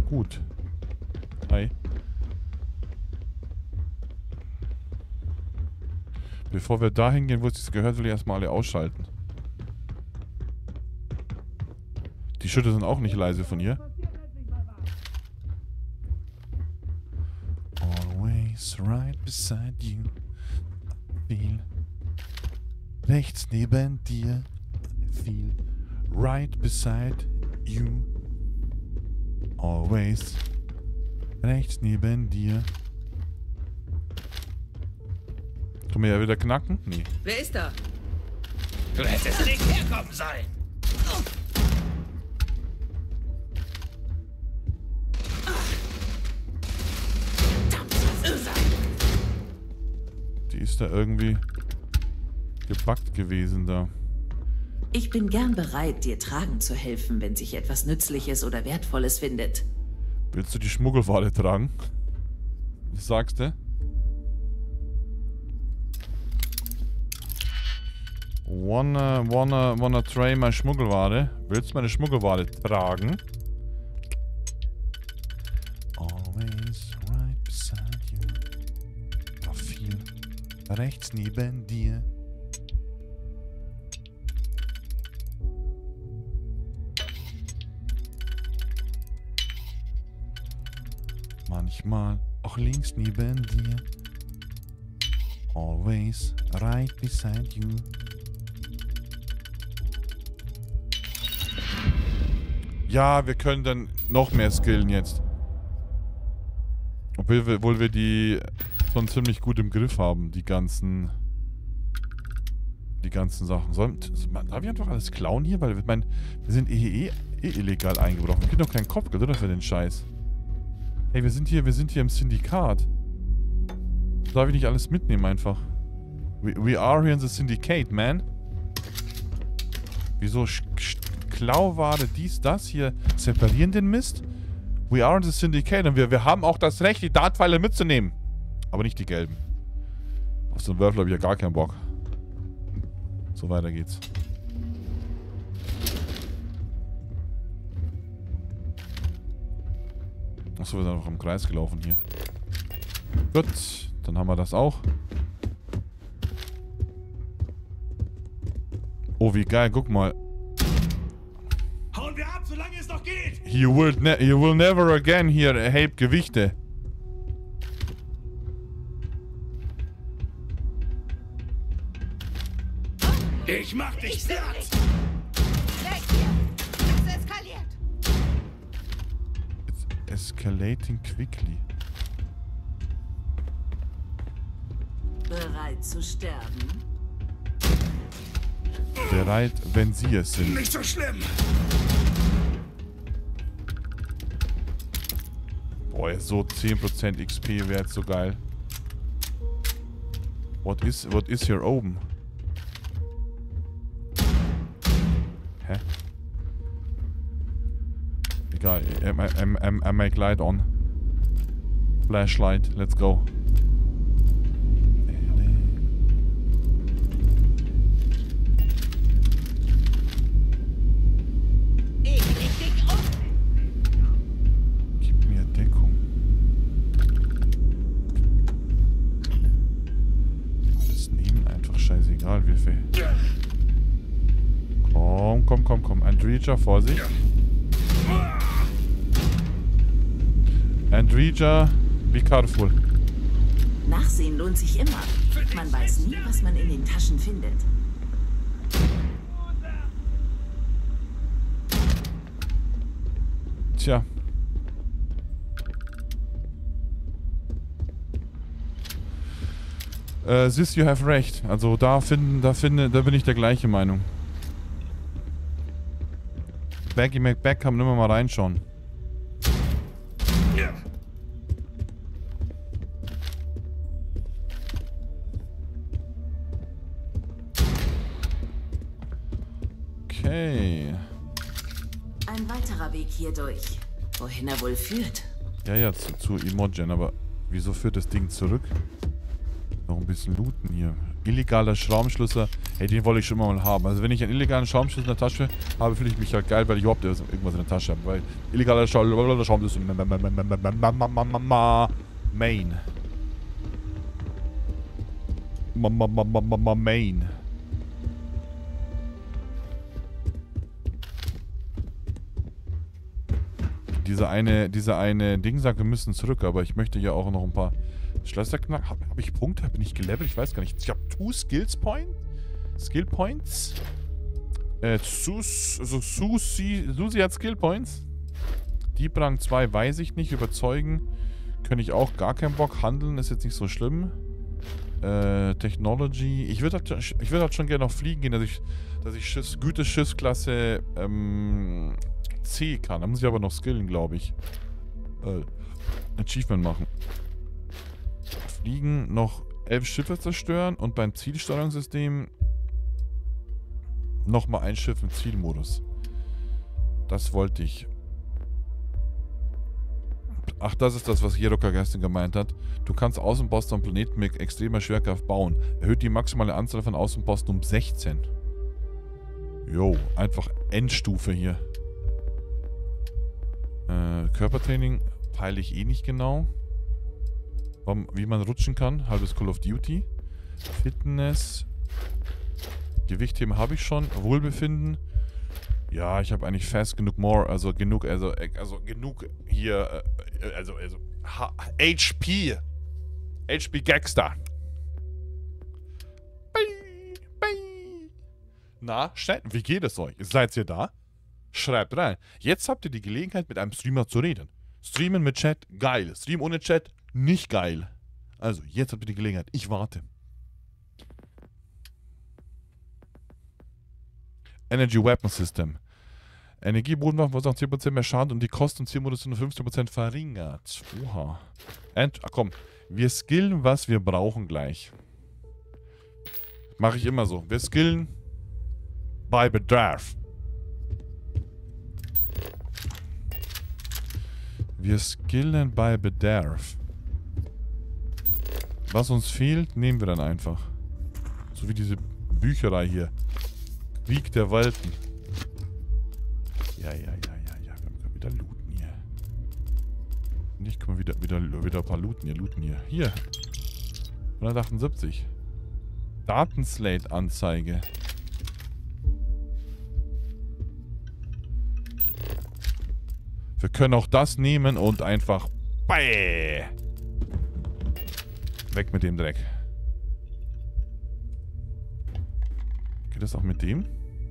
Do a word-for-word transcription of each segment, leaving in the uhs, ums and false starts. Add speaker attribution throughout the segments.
Speaker 1: Gut. Hi. Bevor wir da hingehen, wo es jetzt gehört, will ich erstmal alle ausschalten. Die Schritte sind auch nicht leise von ihr. Always right beside you. Feel rechts neben dir. Feel right beside you. Always rechts neben dir. Können wir ja wieder knacken? Nee.
Speaker 2: Wer ist da?
Speaker 3: Du hättest nicht herkommen sollen.
Speaker 1: Die ist da irgendwie gebackt gewesen da.
Speaker 4: Ich bin gern bereit, dir tragen zu helfen, wenn sich etwas Nützliches oder Wertvolles findet.
Speaker 1: Willst du die Schmuggelware tragen? Was sagst du? Wanna, wanna, wanna try my Schmuggelware? Willst du meine Schmuggelware tragen? Always right beside you. Noch viel rechts neben dir. Manchmal auch links neben dir. Always right beside you. Ja, wir können dann noch mehr skillen jetzt. Obwohl wir, obwohl wir die schon ziemlich gut im Griff haben, die ganzen... Die ganzen Sachen. Sollen, darf ich einfach alles klauen hier? Weil ich mein, wir sind eh, eh, eh illegal eingebrochen. Wir kriegen doch kein Kopfgeld, oder? Für den Scheiß. Hey, wir sind hier, wir sind hier im Syndikat. Darf ich nicht alles mitnehmen einfach? We, we are here in the Syndicate, man. Wieso Klauware, dies, das hier separieren den Mist? We are in the Syndicate und wir, wir haben auch das Recht, die Dartpfeile mitzunehmen. Aber nicht die gelben. Auf so einen Würfel habe ich ja gar keinen Bock. So, weiter geht's. Achso, wir sind einfach im Kreis gelaufen hier. Gut, dann haben wir das auch. Oh, wie geil, guck mal.
Speaker 3: Hauen wir ab, solange es noch geht!
Speaker 1: You will, ne you will never again hier erhebt Gewichte.
Speaker 3: Ich mach dich platt!
Speaker 2: Weg hier! Es eskaliert!
Speaker 1: It's escalating quickly.
Speaker 4: Bereit zu sterben?
Speaker 1: Bereit, wenn sie es sind.
Speaker 3: Nicht so schlimm!
Speaker 1: Boah, so zehn Prozent X P wäre jetzt so geil. What is, what is here oben? Hä? Egal, I make light on. Flashlight, let's go. Gib mir Deckung. Alles nehmen, einfach scheißegal, wie viel. Komm, komm, komm, komm. Andrija, Vorsicht. Andrija, be careful.
Speaker 4: Nachsehen lohnt sich immer. Man weiß nie, was man in den Taschen findet.
Speaker 1: Tja. Äh, Sis, you have recht. Also da finden, da finde, da bin ich der gleichen Meinung. Baggy McBack kann man immer mal reinschauen. Okay.
Speaker 4: Ein weiterer Weg hier durch. Wohin er wohl führt?
Speaker 1: Ja, ja, zu, zu Imogen, aber wieso führt das Ding zurück? Noch ein bisschen looten hier. Illegaler Schraubenschlüssel. Hey, den wollte ich schon mal haben. Also wenn ich einen illegalen Schraubenschlüssel in der Tasche habe, fühle ich mich halt geil, weil ich überhaupt irgendwas in der Tasche habe. Weil illegaler Schraubenschlüssel... Main. Main. Diese eine, diese eine Ding sagt, wir müssen zurück, aber ich möchte ja auch noch ein paar Schlösser knacken. Habe hab ich Punkte? Bin ich gelevelt? Ich weiß gar nicht. Ich habe two Skills Point. Skill Points. Äh, Sus, also Susi, Susi hat Skill Points. Diebrang zwei weiß ich nicht. Überzeugen könnte ich auch gar keinen Bock. Handeln ist jetzt nicht so schlimm. Äh, Technology. Ich würde halt, ich würd halt schon gerne noch fliegen gehen, dass ich, dass ich Schiffs, gute Schiffsklasse ähm, C kann. Da muss ich aber noch skillen, glaube ich. Äh, Achievement machen. Fliegen, noch elf Schiffe zerstören und beim Zielsteuerungssystem nochmal ein Schiff im Zielmodus. Das wollte ich. Ach, das ist das, was Jeroka gestern gemeint hat. Du kannst Außenposten am Planeten mit extremer Schwerkraft bauen. Erhöht die maximale Anzahl von Außenposten um sechzehn. Jo, einfach Endstufe hier. Äh, Körpertraining peile ich eh nicht genau. Wie man rutschen kann. Halbes Call of Duty. Fitness. Gewichtheben habe ich schon. Wohlbefinden. Ja, ich habe eigentlich fast genug more. Also genug, also, also genug hier. Also, also. H P. H P Gangster. Na, schnell. Wie geht es euch? Seid ihr da? Schreibt rein. Jetzt habt ihr die Gelegenheit, mit einem Streamer zu reden. Streamen mit Chat, geil. Stream ohne Chat, nicht geil. Also, jetzt habt ihr die Gelegenheit. Ich warte. Energy Weapon System. Energiebodenwaffen verursachen zehn Prozent mehr Schaden und die Kosten im Zielmodus sind um fünfzehn Prozent verringert. Oha. And, ach komm, wir skillen, was wir brauchen gleich. Mache ich immer so. Wir skillen bei Bedarf. Wir skillen bei Bedarf. Was uns fehlt, nehmen wir dann einfach. So wie diese Bücherei hier. Krieg der Welten. Ja, ja, ja, ja, ja. Wir können wieder looten hier. Nicht, können wir wieder, wieder, wieder ein paar looten hier, looten hier. Hier. hundertachtundsiebzig. Datenslate-Anzeige. Wir können auch das nehmen und einfach... Bäh, weg mit dem Dreck. Geht das auch mit dem?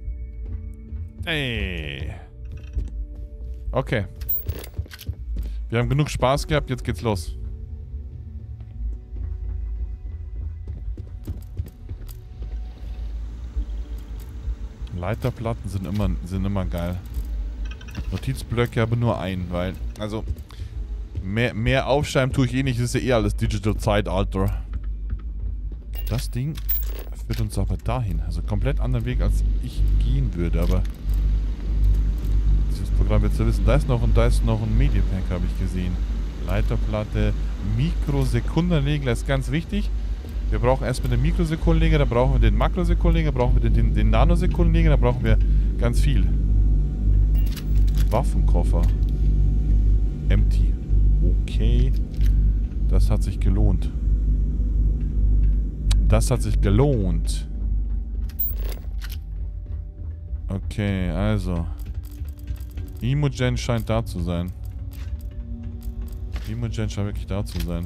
Speaker 1: Ey. Okay. Wir haben genug Spaß gehabt, jetzt geht's los. Leiterplatten sind immer, sind immer geil. Notizblöcke aber nur ein, weil, also, mehr, mehr aufschreiben tue ich eh nicht, das ist ja eh alles Digital Zeitalter. Das Ding führt uns aber dahin, also komplett anderen Weg, als ich gehen würde, aber dieses Programm wird zu wissen, da ist noch und da ist noch ein Mediapack, habe ich gesehen. Leiterplatte, Mikrosekundenregler ist ganz wichtig. Wir brauchen erstmal den Mikrosekundenregler, dann brauchen wir den Makrosekundenregler, brauchen wir den, den, den Nanosekundenregler, dann brauchen wir ganz viel. Waffenkoffer. Empty. Okay. Das hat sich gelohnt. Das hat sich gelohnt. Okay, also. Imogen scheint da zu sein. Imogen scheint wirklich da zu sein.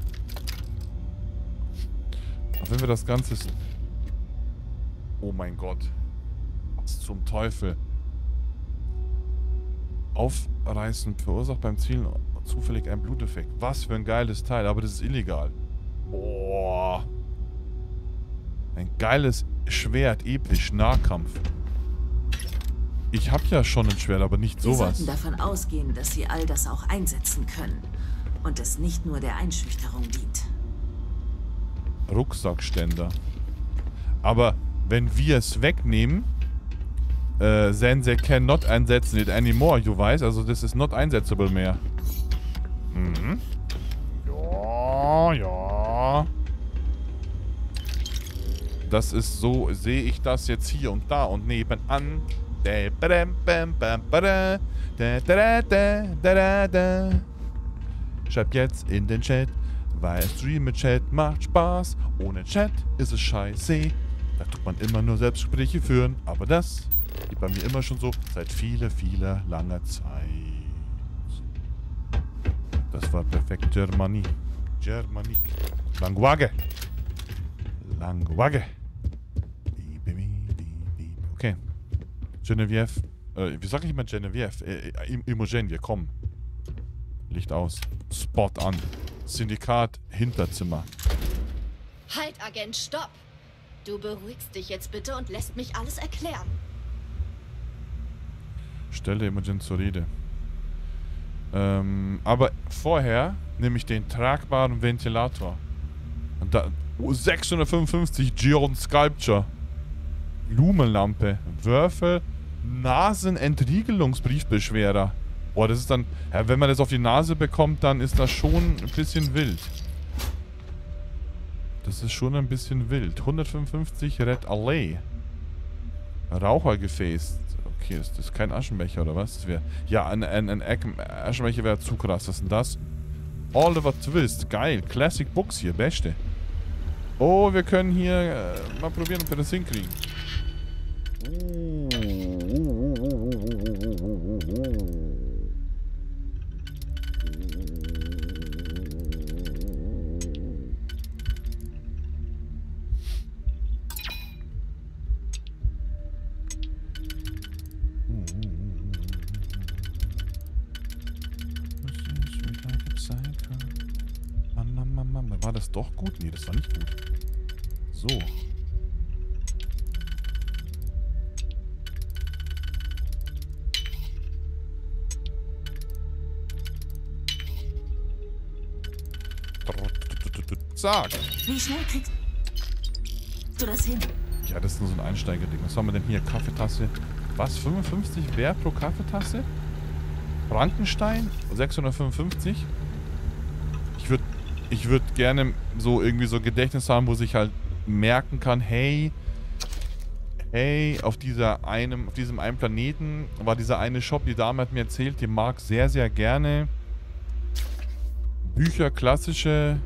Speaker 1: Auch wenn wir das Ganze... Oh mein Gott. Was zum Teufel? Aufreißen verursacht beim Zielen zufällig einen Bluteffekt. Was für ein geiles Teil, aber das ist illegal. Boah. Ein geiles Schwert, episch, Nahkampf. Ich hab ja schon ein Schwert, aber nicht sowas.
Speaker 4: Wir sollten davon ausgehen, dass sie all das auch einsetzen können. Und es nicht nur der Einschüchterung dient.
Speaker 1: Rucksackständer. Aber wenn wir es wegnehmen... Uh, then they cannot einsetzen it anymore, you weiß. Also das ist not einsetzable mehr. Mhm. Ja, ja. Das ist so, sehe ich das jetzt hier und da und nebenan. Schreib jetzt in den Chat, weil Stream mit Chat macht Spaß. Ohne Chat ist es scheiße. Da tut man immer nur Selbstgespräche führen. Aber das geht bei mir immer schon so seit vieler, vieler langer Zeit. Das war perfekt Germanie. Germanique. Language. Language. Okay. Genevieve. Äh, wie sag ich immer Genevieve? Äh, Imogen, wir kommen. Licht aus. Spot an. Syndikat, Hinterzimmer.
Speaker 5: Halt, Agent, stopp! Du beruhigst dich jetzt bitte und lässt mich alles erklären.
Speaker 1: Stelle Imogen zur Rede. Ähm, aber vorher nehme ich den tragbaren Ventilator. Und da... Oh, sechshundertfünfundfünfzig Geon Sculpture. Blumenlampe. Würfel. Nasenentriegelungsbriefbeschwerer. Boah, das ist dann... Ja, wenn man das auf die Nase bekommt, dann ist das schon ein bisschen wild. Das ist schon ein bisschen wild. hundertfünfundfünfzig Red Alley. Rauchergefäß. Okay, ist das kein Aschenbecher oder was? Das wär, ja, ein, ein, ein Aschenbecher wäre zu krass. Was ist denn das? Oliver Twist. Geil. Classic Books hier. Beste. Oh, wir können hier äh, mal probieren, ob wir das hinkriegen. Uh, uh, uh, uh, uh, uh, uh. War das doch gut? Nee, das war nicht gut. So. Zack.
Speaker 4: Wie schnell kriegst du das hin?
Speaker 1: Ja, das ist nur so ein Einsteigerding. Was haben wir denn hier? Kaffeetasse. Was? fünfundfünfzig Wert pro Kaffeetasse? Frankenstein? sechshundertfünfundfünfzig? Ich würde ich würd gerne so irgendwie so ein Gedächtnis haben, wo sich halt merken kann, hey, hey, auf dieser einem, auf diesem einen Planeten war dieser eine Shop, die Dame hat mir erzählt, die mag sehr, sehr gerne Bücher, klassische,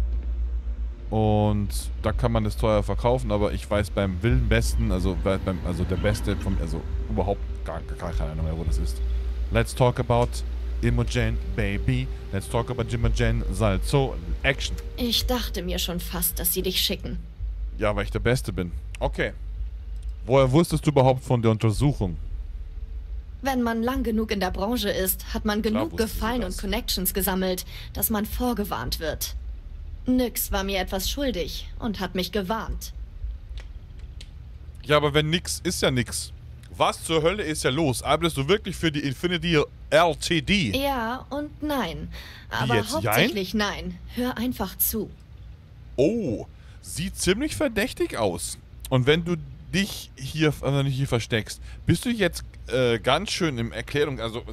Speaker 1: und da kann man das teuer verkaufen, aber ich weiß beim wilden Besten, also beim, also der Beste, vom, also überhaupt gar, gar keine Ahnung mehr, wo das ist. Let's talk about Imogen, baby. Let's talk about Imogen, Salzo, Action.
Speaker 5: Ich dachte mir schon fast, dass sie dich schicken.
Speaker 1: Ja, weil ich der Beste bin. Okay. Woher wusstest du überhaupt von der Untersuchung?
Speaker 5: Wenn man lang genug in der Branche ist, hat man genug
Speaker 1: wusste sie
Speaker 5: Gefallen
Speaker 1: das.
Speaker 5: und Connections gesammelt, dass man vorgewarnt wird. Nyx war mir etwas schuldig und hat mich gewarnt.
Speaker 1: Ja, aber wenn nix, ist ja nix. Was zur Hölle ist ja los? Arbeitest du wirklich für die Infinity L T D?
Speaker 5: Ja und nein. Aber
Speaker 1: jetzt,
Speaker 5: hauptsächlich nein. Hör einfach zu.
Speaker 1: Oh, sieht ziemlich verdächtig aus. Und wenn du dich hier, also nicht hier versteckst, bist du jetzt äh, ganz schön im Erklärung, also...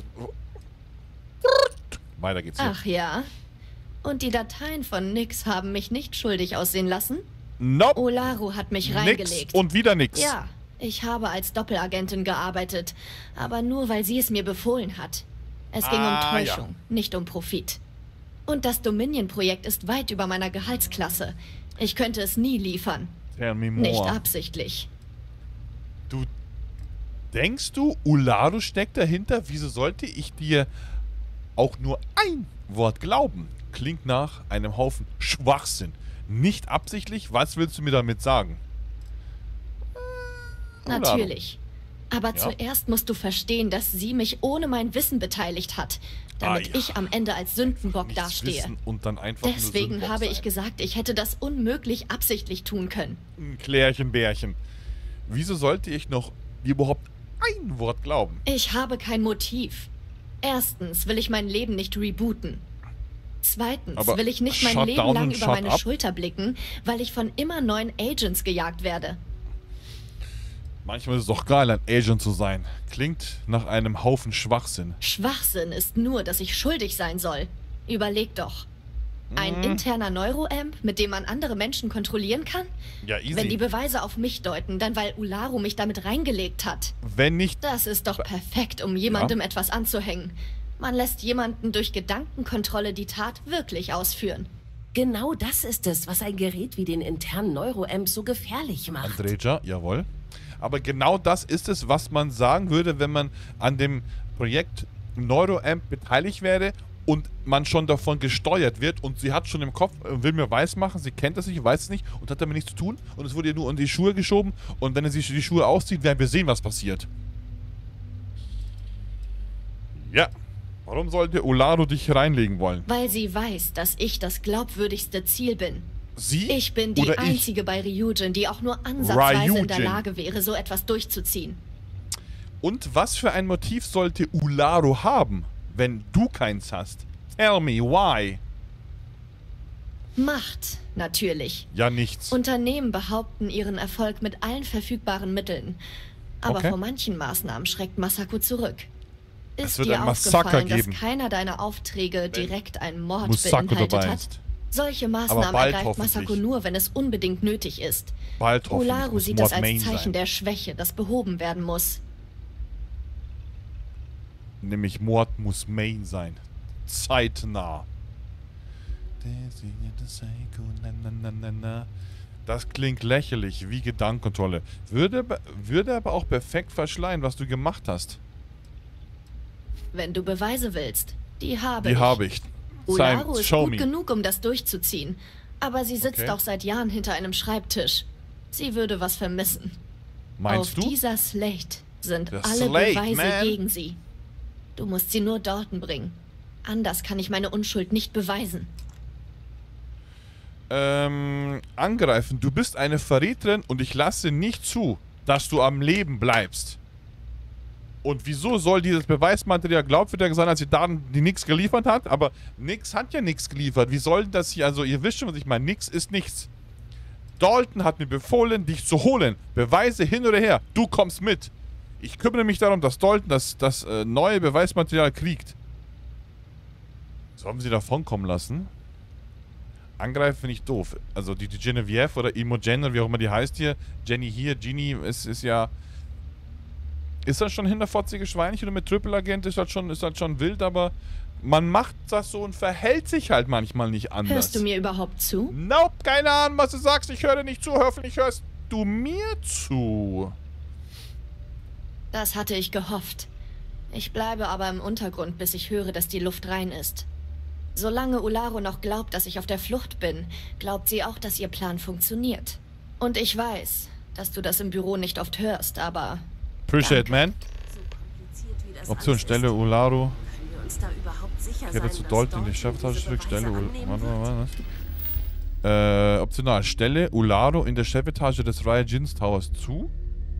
Speaker 1: Weiter geht's hier.
Speaker 5: Ach ja? Und die Dateien von Nyx haben mich nicht schuldig aussehen lassen?
Speaker 1: Nope.
Speaker 5: Olaru hat mich reingelegt.
Speaker 1: Nix und wieder nix.
Speaker 5: Ja, ich habe als Doppelagentin gearbeitet, aber nur weil sie es mir befohlen hat. Es ging
Speaker 1: Ah,
Speaker 5: um Täuschung,
Speaker 1: ja.
Speaker 5: nicht um Profit. Und das Dominion-Projekt ist weit über meiner Gehaltsklasse. Ich könnte es nie liefern.
Speaker 1: Tell me more.
Speaker 5: Nicht absichtlich.
Speaker 1: Du denkst du, Olaru steckt dahinter? Wieso sollte ich dir auch nur ein Wort glauben? Klingt nach einem Haufen Schwachsinn. Nicht absichtlich? Was willst du mir damit sagen? Olaru.
Speaker 5: Natürlich. Aber
Speaker 1: Ja.
Speaker 5: zuerst musst du verstehen, dass sie mich ohne mein Wissen beteiligt hat, damit
Speaker 1: Ah, ja.
Speaker 5: ich am Ende als Sündenbock
Speaker 1: Nichts
Speaker 5: dastehe.
Speaker 1: wissen und dann einfach nur
Speaker 5: Deswegen
Speaker 1: Sündenbock
Speaker 5: habe ich
Speaker 1: sein.
Speaker 5: gesagt, ich hätte das unmöglich absichtlich tun können.
Speaker 1: Ein Klärchenbärchen. Wieso sollte ich noch überhaupt ein Wort glauben?
Speaker 5: Ich habe kein Motiv. Erstens will ich mein Leben nicht rebooten. Zweitens
Speaker 1: Aber
Speaker 5: will ich nicht mein
Speaker 1: shut
Speaker 5: Leben
Speaker 1: down
Speaker 5: lang
Speaker 1: und
Speaker 5: über
Speaker 1: shut
Speaker 5: meine
Speaker 1: up.
Speaker 5: Schulter blicken, weil ich von immer neuen Agents gejagt werde.
Speaker 1: Manchmal ist es doch geil, ein Agent zu sein. Klingt nach einem Haufen Schwachsinn.
Speaker 5: Schwachsinn ist nur, dass ich schuldig sein soll. Überleg doch. Ein
Speaker 1: Hm.
Speaker 5: interner Neuroamp, mit dem man andere Menschen kontrollieren kann?
Speaker 1: Ja, easy.
Speaker 5: Wenn die Beweise auf mich deuten, dann weil Ularu mich damit reingelegt hat.
Speaker 1: Wenn nicht...
Speaker 5: Das ist doch perfekt, um jemandem etwas anzuhängen. Man lässt jemanden durch Gedankenkontrolle die Tat wirklich ausführen.
Speaker 6: Genau das ist es, was ein Gerät wie den internen Neuroamp so gefährlich macht.
Speaker 1: Andreja, jawohl. Aber genau das ist es, was man sagen würde, wenn man an dem Projekt Neuroamp beteiligt wäre und man schon davon gesteuert wird und sie hat schon im Kopf, äh, will mir weismachen, sie kennt das nicht, weiß es nicht und hat damit nichts zu tun und es wurde ihr nur in die Schuhe geschoben und wenn er sich die Schuhe auszieht, werden wir sehen, was passiert. Ja. Warum sollte Ularu dich reinlegen wollen?
Speaker 5: Weil sie weiß, dass ich das glaubwürdigste Ziel bin.
Speaker 1: Sie?
Speaker 5: Ich bin die
Speaker 1: oder ich?
Speaker 5: einzige bei Ryujin, die auch nur ansatzweise in der
Speaker 1: Ryujin.
Speaker 5: Lage wäre, so etwas durchzuziehen.
Speaker 1: Und was für ein Motiv sollte Ularu haben, wenn du keins hast? Tell me why.
Speaker 5: Macht, natürlich.
Speaker 1: Ja, nichts.
Speaker 5: Unternehmen behaupten ihren Erfolg mit allen verfügbaren Mitteln. Aber
Speaker 1: Okay.
Speaker 5: vor manchen Maßnahmen schreckt Masako zurück.
Speaker 1: Es
Speaker 5: Ist
Speaker 1: wird
Speaker 5: dir
Speaker 1: ein Massaker
Speaker 5: aufgefallen,
Speaker 1: geben.
Speaker 5: dass keiner deiner Aufträge direkt einen Mord
Speaker 1: Musako
Speaker 5: beinhaltet
Speaker 1: dabei
Speaker 5: hat?
Speaker 1: ist.
Speaker 5: Solche
Speaker 1: Aber
Speaker 5: Maßnahmen
Speaker 1: bald
Speaker 5: ergreift Masako
Speaker 1: hoffentlich.
Speaker 5: nur, wenn es unbedingt nötig ist.
Speaker 1: Bald hoffentlich
Speaker 5: Ularu
Speaker 1: muss
Speaker 5: sieht
Speaker 1: Mord
Speaker 5: das als
Speaker 1: Main
Speaker 5: Zeichen
Speaker 1: sein.
Speaker 5: der Schwäche, das behoben werden muss.
Speaker 1: Nämlich Mord muss Main sein. Zeitnah. Das klingt lächerlich, wie Gedankenkontrolle. Würde, würde aber auch perfekt verschleiern, was du gemacht hast.
Speaker 5: Wenn du Beweise willst, die habe
Speaker 1: Die
Speaker 5: ich.
Speaker 1: habe ich.
Speaker 5: Ularu
Speaker 1: Zeig-
Speaker 5: ist
Speaker 1: show
Speaker 5: gut
Speaker 1: me.
Speaker 5: genug, um das durchzuziehen. Aber sie sitzt
Speaker 1: Okay.
Speaker 5: auch seit Jahren hinter einem Schreibtisch. Sie würde was vermissen.
Speaker 1: Meinst
Speaker 5: Auf
Speaker 1: du?
Speaker 5: dieser Slate sind
Speaker 1: Der
Speaker 5: alle
Speaker 1: Slate,
Speaker 5: Beweise
Speaker 1: man.
Speaker 5: gegen sie. Du musst sie nur dorten bringen. Anders kann ich meine Unschuld nicht beweisen.
Speaker 1: Ähm, angreifen. Du bist eine Verräterin und ich lasse nicht zu, dass du am Leben bleibst. Und wieso soll dieses Beweismaterial glaubwürdiger sein, als die Daten, die Nix geliefert hat? Aber Nix hat ja nichts geliefert. Wie soll denn das hier, also ihr wisst schon, was ich meine. Nix ist nichts. Dalton hat mir befohlen, dich zu holen. Beweise hin oder her. Du kommst mit. Ich kümmere mich darum, dass Dalton das, das äh, neue Beweismaterial kriegt. Sollen wir sie davonkommen lassen? Angreifen finde ich doof. Also die, die Genevieve oder Imogen oder wie auch immer die heißt hier. Jenny hier, Genie ist, ist ja... Ist das schon hinterfotzige Schweinchen oder mit Triple-Agent ist das schon, ist das schon wild, aber man macht das so und verhält sich halt manchmal nicht anders.
Speaker 5: Hörst du mir überhaupt zu?
Speaker 1: Nope, keine Ahnung, was du sagst. Ich höre dir nicht zu. Hoffentlich hörst du mir zu.
Speaker 5: Das hatte ich gehofft. Ich bleibe aber im Untergrund, bis ich höre, dass die Luft rein ist. Solange Ularu noch glaubt, dass ich auf der Flucht bin, glaubt sie auch, dass ihr Plan funktioniert. Und ich weiß, dass du das im Büro nicht oft hörst, aber...
Speaker 1: Appreciate, man.
Speaker 6: So kompliziert wie das
Speaker 1: Option
Speaker 6: alles
Speaker 1: Stelle
Speaker 6: ist,
Speaker 1: Ularu.
Speaker 6: können wir uns da überhaupt sicher
Speaker 1: Kehre
Speaker 6: sein,
Speaker 1: zu
Speaker 6: dass
Speaker 1: Dalton in die
Speaker 6: Dalton
Speaker 1: Chefetage
Speaker 6: diese
Speaker 1: zurück. Stelle
Speaker 6: Beweise
Speaker 1: Ul
Speaker 6: annehmen
Speaker 1: warte,
Speaker 6: wird?
Speaker 1: warte, warte. Äh, optional. Stelle Ularu in der Chefetage des Ryujin Towers zu.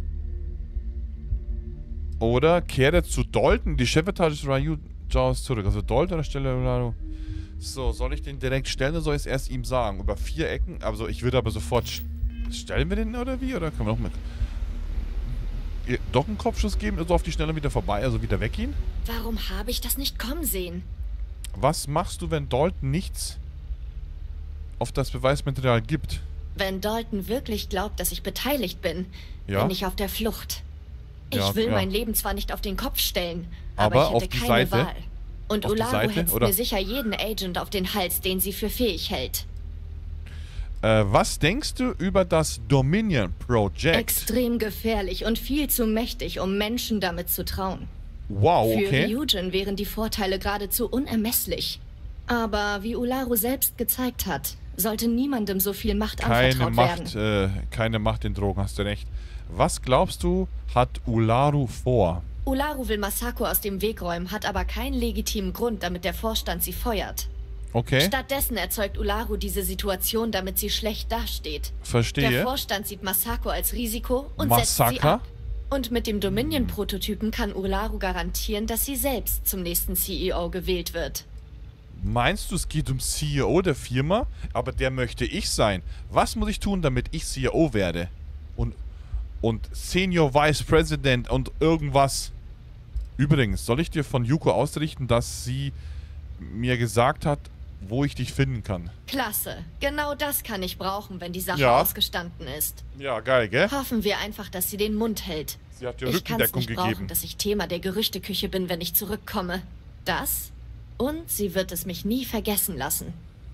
Speaker 1: Oder kehre zu Dalton in die Chefetage des Ryujin Towers zurück. Also Dalton oder Stelle Ularu. So, soll ich den direkt stellen oder soll ich es erst ihm sagen? Über vier Ecken? Also ich würde aber sofort... Stellen wir den oder wie? Oder können wir noch mit... Ihr doch einen Kopfschuss geben, also auf die Schnelle wieder vorbei, also wieder weggehen?
Speaker 5: Warum habe ich das nicht kommen sehen?
Speaker 1: Was machst du, wenn Dalton nichts auf das Beweismaterial gibt?
Speaker 5: Wenn Dalton wirklich glaubt, dass ich beteiligt bin,
Speaker 1: Ja.
Speaker 5: bin ich auf der Flucht. Ich
Speaker 1: Ja,
Speaker 5: will
Speaker 1: ja.
Speaker 5: mein Leben zwar nicht auf den Kopf stellen,
Speaker 1: Aber
Speaker 5: aber,
Speaker 1: auf
Speaker 5: ich
Speaker 1: die
Speaker 5: hätte keine
Speaker 1: Seite?
Speaker 5: Wahl. Und
Speaker 1: Auf die
Speaker 5: Ularu
Speaker 1: Seite,
Speaker 5: hetzt
Speaker 1: oder?
Speaker 5: mir sicher jeden Agent auf den Hals, den sie für fähig hält.
Speaker 1: Äh, was denkst du über das Dominion Project?
Speaker 5: Extrem gefährlich und viel zu mächtig, um Menschen damit zu trauen.
Speaker 1: Wow,
Speaker 5: Für
Speaker 1: okay.
Speaker 5: Ryujin wären die Vorteile geradezu unermesslich. Aber wie Ularu selbst gezeigt hat, sollte niemandem so viel Macht
Speaker 1: Keine
Speaker 5: anvertraut
Speaker 1: Macht,
Speaker 5: werden.
Speaker 1: äh, keine Macht in Drogen, hast du recht. Was glaubst du, hat Ularu vor?
Speaker 5: Ularu will Masako aus dem Weg räumen, hat aber keinen legitimen Grund, damit der Vorstand sie feuert.
Speaker 1: Okay,
Speaker 5: Stattdessen erzeugt Ularu diese Situation, damit sie schlecht dasteht. Der
Speaker 1: verstehe.
Speaker 5: Vorstand sieht Masako als Risiko und setzt sie
Speaker 1: Massaker?
Speaker 5: ab. Und mit dem Dominion-Prototypen kann Ularu garantieren, dass sie selbst zum nächsten C E O gewählt wird.
Speaker 1: Meinst du, es geht um C E O der Firma? Aber der möchte ich sein. Was muss ich tun, damit ich C E O werde? Und, und Senior Vice President und irgendwas. Übrigens, soll ich dir von Yuko ausrichten, dass sie mir gesagt hat, wo ich dich finden kann.
Speaker 5: Klasse. Genau das kann ich brauchen, wenn die Sache
Speaker 1: Ja.
Speaker 5: ausgestanden ist.
Speaker 1: Ja, geil, gell?
Speaker 5: Hoffen wir einfach, dass sie den Mund hält.
Speaker 1: Sie hat dir
Speaker 5: Ich kann's
Speaker 1: Rückendeckung
Speaker 5: nicht brauchen,
Speaker 1: gegeben.
Speaker 5: dass ich Thema der Gerüchteküche bin, wenn ich zurückkomme. Das und sie wird es mich nie vergessen lassen.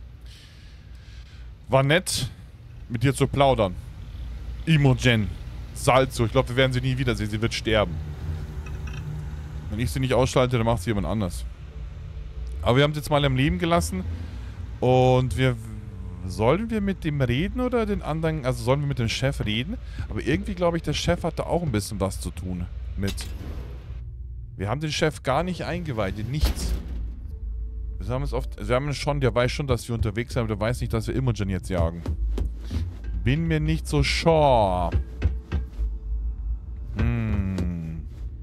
Speaker 1: War nett, mit dir zu plaudern. Imogen. Salzo. Ich glaube, wir werden sie nie wiedersehen. Sie wird sterben. Wenn ich sie nicht ausschalte, dann macht sie jemand anders. Aber wir haben sie jetzt mal im Leben gelassen. Und wir... Sollen wir mit dem reden oder den anderen... Also sollen wir mit dem Chef reden? Aber irgendwie glaube ich, der Chef hat da auch ein bisschen was zu tun mit. Wir haben den Chef gar nicht eingeweiht. In nichts. Wir haben es oft... Wir haben schon... Der weiß schon, dass wir unterwegs sind. Aber der weiß nicht, dass wir Imogen jetzt jagen. Bin mir nicht so sure. Hm.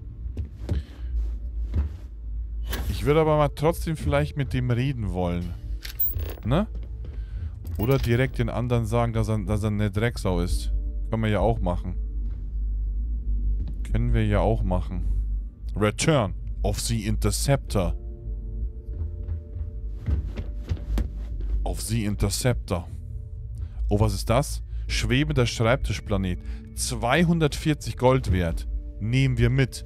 Speaker 1: Ich würde aber mal trotzdem vielleicht mit dem reden wollen. Ne? Oder direkt den anderen sagen, dass er, dass er eine Drecksau ist. Können wir ja auch machen. Können wir ja auch machen. Return of the Interceptor. Auf the Interceptor. Oh, was ist das? Schwebender Schreibtischplanet. zweihundertvierzig Gold wert. Nehmen wir mit.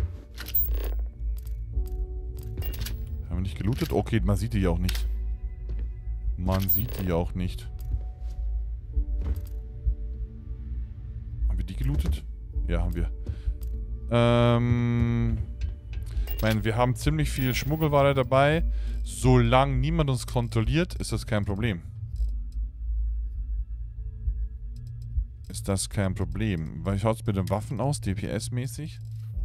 Speaker 1: Haben wir nicht gelootet? Okay, man sieht die ja auch nicht. Man sieht die ja auch nicht. Haben wir die gelootet? Ja, haben wir. Ähm... Ich meine, wir haben ziemlich viel Schmuggelware dabei. Solange niemand uns kontrolliert, ist das kein Problem. Ist das kein Problem. Wie schaut es mit den Waffen aus? D P S-mäßig?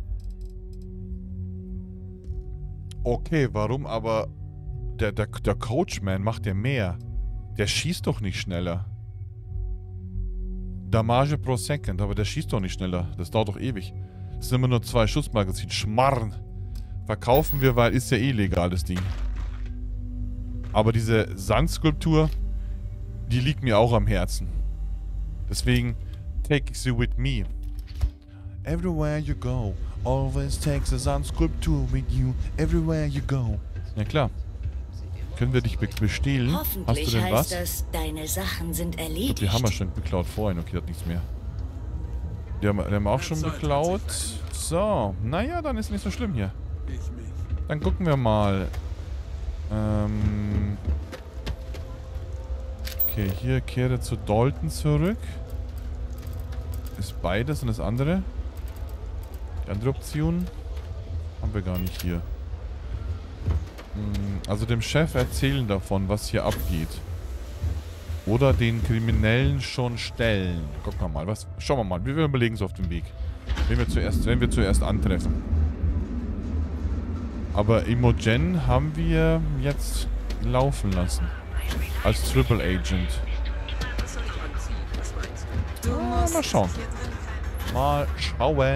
Speaker 1: Okay, warum aber... Der, der, der Coachman macht ja mehr. Der schießt doch nicht schneller. Damage pro Second, aber der schießt doch nicht schneller. Das dauert doch ewig. Das sind immer nur zwei Schussmagazin. Schmarrn. Verkaufen wir, weil ist ja eh legal, das Ding. Aber diese Sandskulptur, die liegt mir auch am Herzen. Deswegen take sie with me. Everywhere you go, always take the Sandskulptur with you. Everywhere you go. Ja klar. Können wir dich be bestehlen? Hast du
Speaker 7: Hoffentlich
Speaker 1: denn
Speaker 7: heißt
Speaker 1: was?
Speaker 7: das, deine Sachen sind
Speaker 1: Ich glaub,
Speaker 7: erledigt.
Speaker 1: die haben wir schon beklaut vorhin. Okay, hat nichts mehr. Die haben, die haben auch schon beklaut. So, naja, dann ist nicht so schlimm hier. Dann gucken wir mal. Ähm okay, hier kehre zu Dalton zurück. Ist beides und das andere? Die andere Option haben wir gar nicht hier. Hm, also dem Chef erzählen davon, was hier abgeht. Oder den Kriminellen schon stellen. Gucken wir mal, was. Schauen wir mal, wir überlegen es auf dem Weg. Wenn wir zuerst, wenn wir zuerst antreffen. Aber Imogen haben wir jetzt laufen lassen. Als Triple Agent. Ah, mal schauen. Mal schauen.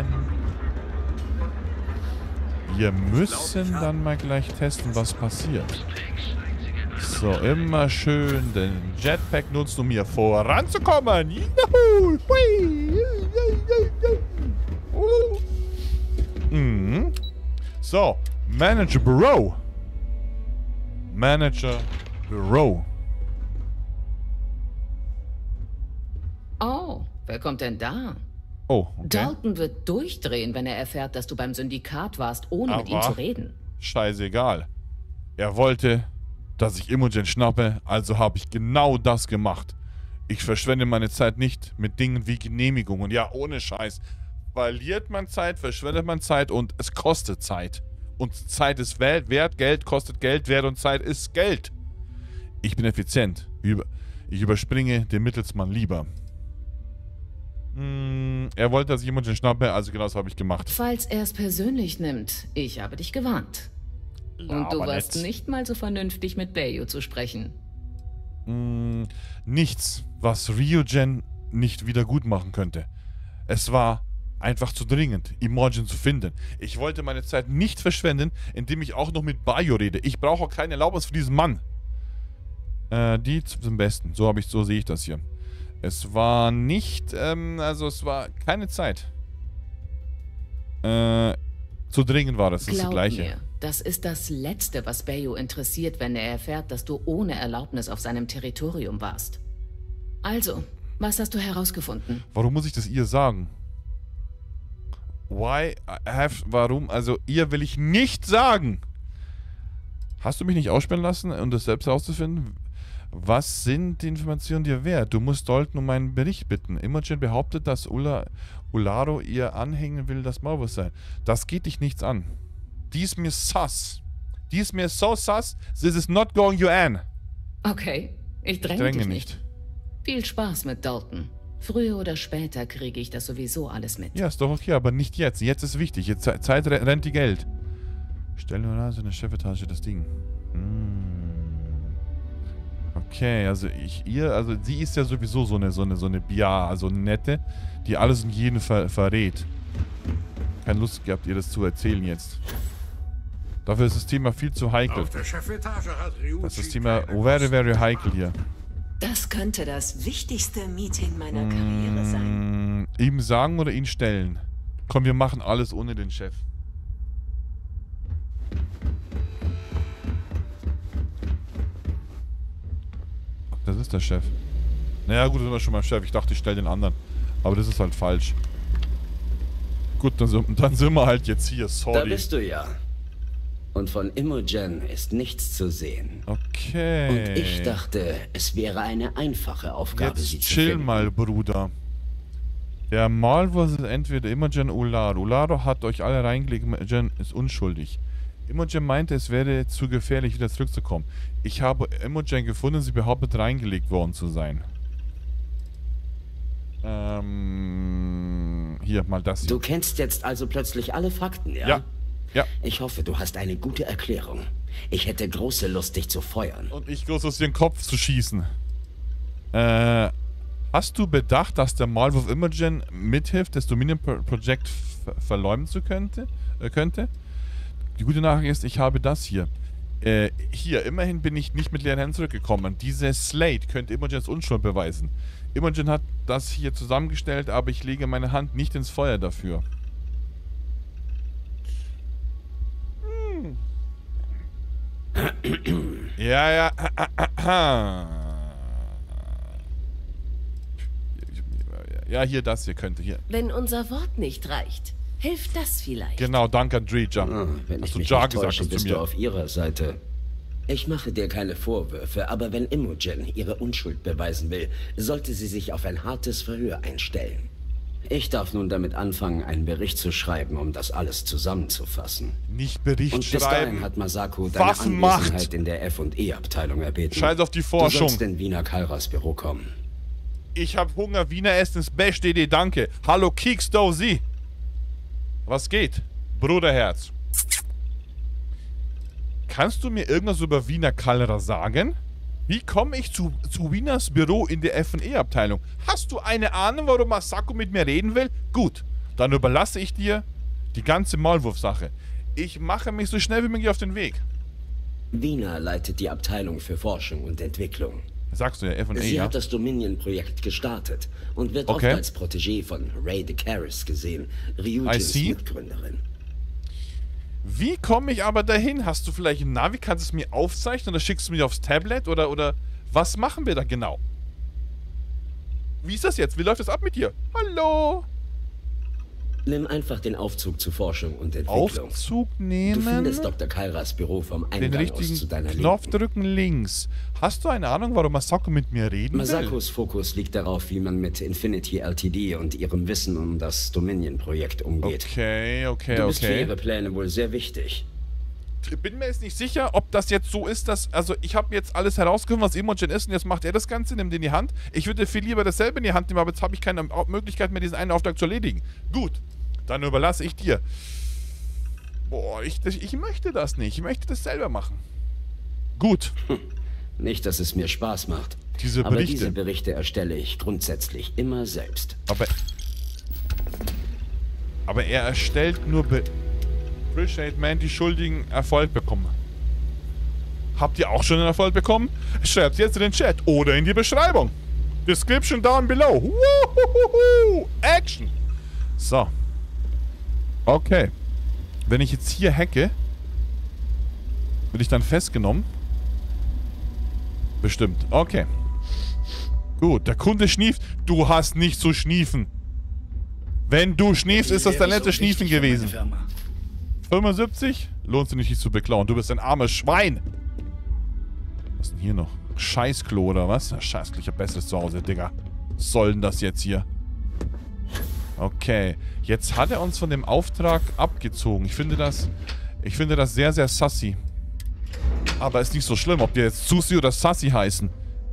Speaker 1: Wir müssen dann mal gleich testen, was passiert. So, immer schön den Jetpack nutzen, um hier voranzukommen. Juhu! Hui! Mhm. So, Manager Büro. Manager Büro.
Speaker 6: Oh, wer kommt denn da?
Speaker 1: Oh, okay.
Speaker 6: Dalton wird durchdrehen, wenn er erfährt, dass du beim Syndikat warst, ohne mit ihm
Speaker 1: Aber-
Speaker 6: zu reden.
Speaker 1: Scheißegal. Er wollte, dass ich Imogen schnappe, also habe ich genau das gemacht. Ich verschwende meine Zeit nicht mit Dingen wie Genehmigungen. Ja, ohne Scheiß. Verliert man Zeit, verschwendet man Zeit und es kostet Zeit. Und Zeit ist Wert, Wert, Geld kostet Geld, Wert und Zeit ist Geld. Ich bin effizient. Über, ich überspringe den Mittelsmann lieber. Hm, er wollte, dass ich Imogen schnappe, also genau das habe ich gemacht.
Speaker 6: Falls er es persönlich nimmt, ich habe dich gewarnt. Und du
Speaker 1: Aber
Speaker 6: warst
Speaker 1: nett.
Speaker 6: nicht mal so vernünftig mit Bayo zu sprechen.
Speaker 1: Mm, nichts, was Ryugen nicht wieder gut machen könnte. Es war einfach zu dringend, Imogen zu finden. Ich wollte meine Zeit nicht verschwenden, indem ich auch noch mit Bayo rede. Ich brauche auch keine Erlaubnis für diesen Mann. Äh, die zum Besten. So habe ich, so sehe ich das hier. Es war nicht, ähm, also es war keine Zeit. Äh, Zu dringend war das, das ist das
Speaker 6: Glaub
Speaker 1: Gleiche.
Speaker 6: mir, das ist das Letzte, was Bayo interessiert, wenn er erfährt, dass du ohne Erlaubnis auf seinem Territorium warst. Also, was hast du herausgefunden?
Speaker 1: Warum muss ich das ihr sagen? Why have, warum, also ihr will ich nicht sagen. Hast du mich nicht aussperren lassen, um das selbst herauszufinden? Was sind die Informationen dir wert? Du musst Dalton um einen Bericht bitten. Imogen behauptet, dass Ula, Ularo ihr anhängen will, das Maulwurf sein. Das geht dich nichts an. Die ist mir sus. Die ist mir so sus, this is not going you an.
Speaker 6: Okay, ich dränge,
Speaker 1: Dränge
Speaker 6: dich
Speaker 1: nicht.
Speaker 6: nicht. Viel Spaß mit Dalton. Früher oder später kriege ich das sowieso alles mit.
Speaker 1: Ja, ist doch okay, aber nicht jetzt. Jetzt ist wichtig. Jetzt Zeit rennt die Geld. Stell nur da so eine Chefetage das Ding. Hm. Okay, also ich, ihr, also sie ist ja sowieso so eine, so eine, so eine Bia, also nette, die alles und jeden ver verrät. Keine Lust gehabt, ihr das zu erzählen jetzt. Dafür ist das Thema viel zu heikel.
Speaker 3: Auf der Chefetage hat Ryuji
Speaker 1: Das ist das Thema
Speaker 3: keine
Speaker 1: very, very heikel hier.
Speaker 4: Das könnte das wichtigste Meeting meiner Karriere sein.
Speaker 1: Mm, ihm sagen oder ihn stellen? Komm, wir machen alles ohne den Chef. Das ist der Chef. Naja gut, das war schon mal Chef. Ich dachte, ich stelle den anderen. Aber das ist halt falsch. Gut, dann sind, dann sind wir halt jetzt hier. Sorry.
Speaker 7: Da bist du ja. Und von Imogen ist nichts zu sehen.
Speaker 1: Okay.
Speaker 7: Und ich dachte, es wäre eine einfache Aufgabe, sie
Speaker 1: Jetzt
Speaker 7: zu
Speaker 1: chill
Speaker 7: finden.
Speaker 1: mal, Bruder. Der Maulwurf ist entweder Imogen oder Ularo. Ularo hat euch alle reingelegt, Imogen ist unschuldig. Imogen meinte, es wäre zu gefährlich, wieder zurückzukommen. Ich habe Imogen gefunden, sie behauptet, reingelegt worden zu sein. Ähm... Hier, mal das hier.
Speaker 7: Du kennst jetzt also plötzlich alle Fakten, ja?
Speaker 1: Ja. Ja.
Speaker 7: Ich hoffe, du hast eine gute Erklärung. Ich hätte große Lust, dich zu feuern.
Speaker 1: Und ich groß aus ihren Kopf zu schießen. Äh... Hast du bedacht, dass der Maulwurf Imogen mithilft, das Dominion-Projekt ver verleumden zu könnte, äh, könnte? Die gute Nachricht ist, ich habe das hier. Äh, hier, immerhin bin ich nicht mit leeren Händen zurückgekommen. Diese Slate könnte Imogens Unschuld beweisen. Imogen hat das hier zusammengestellt, aber ich lege meine Hand nicht ins Feuer dafür. Hm. Ja, ja. Ja, hier, das hier könnte hier.
Speaker 6: Wenn unser Wort nicht reicht, hilft das vielleicht.
Speaker 1: Genau, danke an Dreja.
Speaker 7: Ah, wenn
Speaker 1: Hast
Speaker 7: ich
Speaker 1: du
Speaker 7: mich
Speaker 1: Ja
Speaker 7: nicht
Speaker 1: gesagt
Speaker 7: täusche,
Speaker 1: hast zu
Speaker 7: bist du
Speaker 1: mir.
Speaker 7: auf ihrer Seite. Ich mache dir keine Vorwürfe, aber wenn Imogen ihre Unschuld beweisen will, sollte sie sich auf ein hartes Verhör einstellen. Ich darf nun damit anfangen, einen Bericht zu schreiben, um das alles zusammenzufassen.
Speaker 1: Nicht Bericht
Speaker 7: Und bis dahin
Speaker 1: schreiben.
Speaker 7: hat Masako deine
Speaker 1: Waffenmacht.
Speaker 7: Anwesenheit in der F und E-Abteilung erbeten.
Speaker 1: Scheiß auf die
Speaker 7: Du
Speaker 1: Forschung.
Speaker 7: sollst in Wiener Kalras Büro kommen.
Speaker 1: Ich hab Hunger, Wiener Essen ist beste Idee, danke. Hallo, Kieks Sie. Was geht? Bruderherz. Kannst du mir irgendwas über Wiener Kalra sagen? Wie komme ich zu, zu Wieners Büro in der F und E-Abteilung? Hast du eine Ahnung, warum Masako mit mir reden will? Gut, dann überlasse ich dir die ganze Maulwurf-Sache. Ich mache mich so schnell wie möglich auf den Weg.
Speaker 7: Wiener leitet die Abteilung für Forschung und Entwicklung.
Speaker 1: Sagst du ja, F und E,
Speaker 7: Sie
Speaker 1: ja?
Speaker 7: hat das Dominion-Projekt gestartet und wird
Speaker 1: Okay.
Speaker 7: oft als Protégé von Ray DeCaris gesehen,
Speaker 1: I
Speaker 7: Ryujins
Speaker 1: see.
Speaker 7: Mitgründerin.
Speaker 1: Wie komme ich aber dahin? Hast du vielleicht ein Navi? Kannst du es mir aufzeichnen oder schickst du mir aufs Tablet? Oder, oder was machen wir da genau? Wie ist das jetzt? Wie läuft das ab mit dir? Hallo?
Speaker 7: Nimm einfach den Aufzug zu Forschung und Entwicklung.
Speaker 1: Aufzug
Speaker 7: Du
Speaker 1: nehmen.
Speaker 7: findest Doktor Kalras Büro vom
Speaker 1: Den
Speaker 7: Eingang aus zu
Speaker 1: richtigen
Speaker 7: deiner
Speaker 1: Knopf
Speaker 7: Linken.
Speaker 1: drücken links. Hast du eine Ahnung, warum Masako mit mir reden will?
Speaker 7: Masakos Fokus liegt darauf, wie man mit Infinity Ltd und ihrem Wissen um das Dominion-Projekt umgeht.
Speaker 1: Okay, okay,
Speaker 7: Du bist für
Speaker 1: okay.
Speaker 7: ihre Pläne wohl sehr wichtig.
Speaker 1: Ich bin mir jetzt nicht sicher, ob das jetzt so ist, dass... Also, ich habe jetzt alles herausgefunden, was Imogen ist und jetzt macht er das Ganze, nimmt in die Hand. Ich würde viel lieber dasselbe in die Hand nehmen, aber jetzt habe ich keine Möglichkeit mehr, diesen einen Auftrag zu erledigen. Gut, dann überlasse ich dir. Boah, ich, ich möchte das nicht. Ich möchte das selber machen. Gut.
Speaker 7: Nicht, dass es mir Spaß macht.
Speaker 1: Diese
Speaker 7: Aber
Speaker 1: Berichte.
Speaker 7: diese Berichte erstelle ich grundsätzlich immer selbst.
Speaker 1: Aber... Aber er erstellt nur... Be Appreciate Man, die Schuldigen Erfolg bekommen. Habt ihr auch schon einen Erfolg bekommen? Schreibt jetzt in den Chat oder in die Beschreibung. Description down below. Woohoo! Action! So. Okay. Wenn ich jetzt hier hacke, bin ich dann festgenommen? Bestimmt. Okay. Gut, der Kunde schnieft. Du hast nicht zu schniefen. Wenn du schniefst, ist das dein letztes Schniefen gewesen. fünfundsiebzig? Lohnt sich nicht, dich zu beklauen. Du bist ein armes Schwein. Was ist denn hier noch? Scheißklo oder was? Ja, Scheißklo, ich hab besseres zu Hause, Digga. Was soll denn das jetzt hier? Okay. Jetzt hat er uns von dem Auftrag abgezogen. Ich finde das... Ich finde das sehr, sehr sassy. Aber ist nicht so schlimm, ob die jetzt Susi oder Sassy heißen.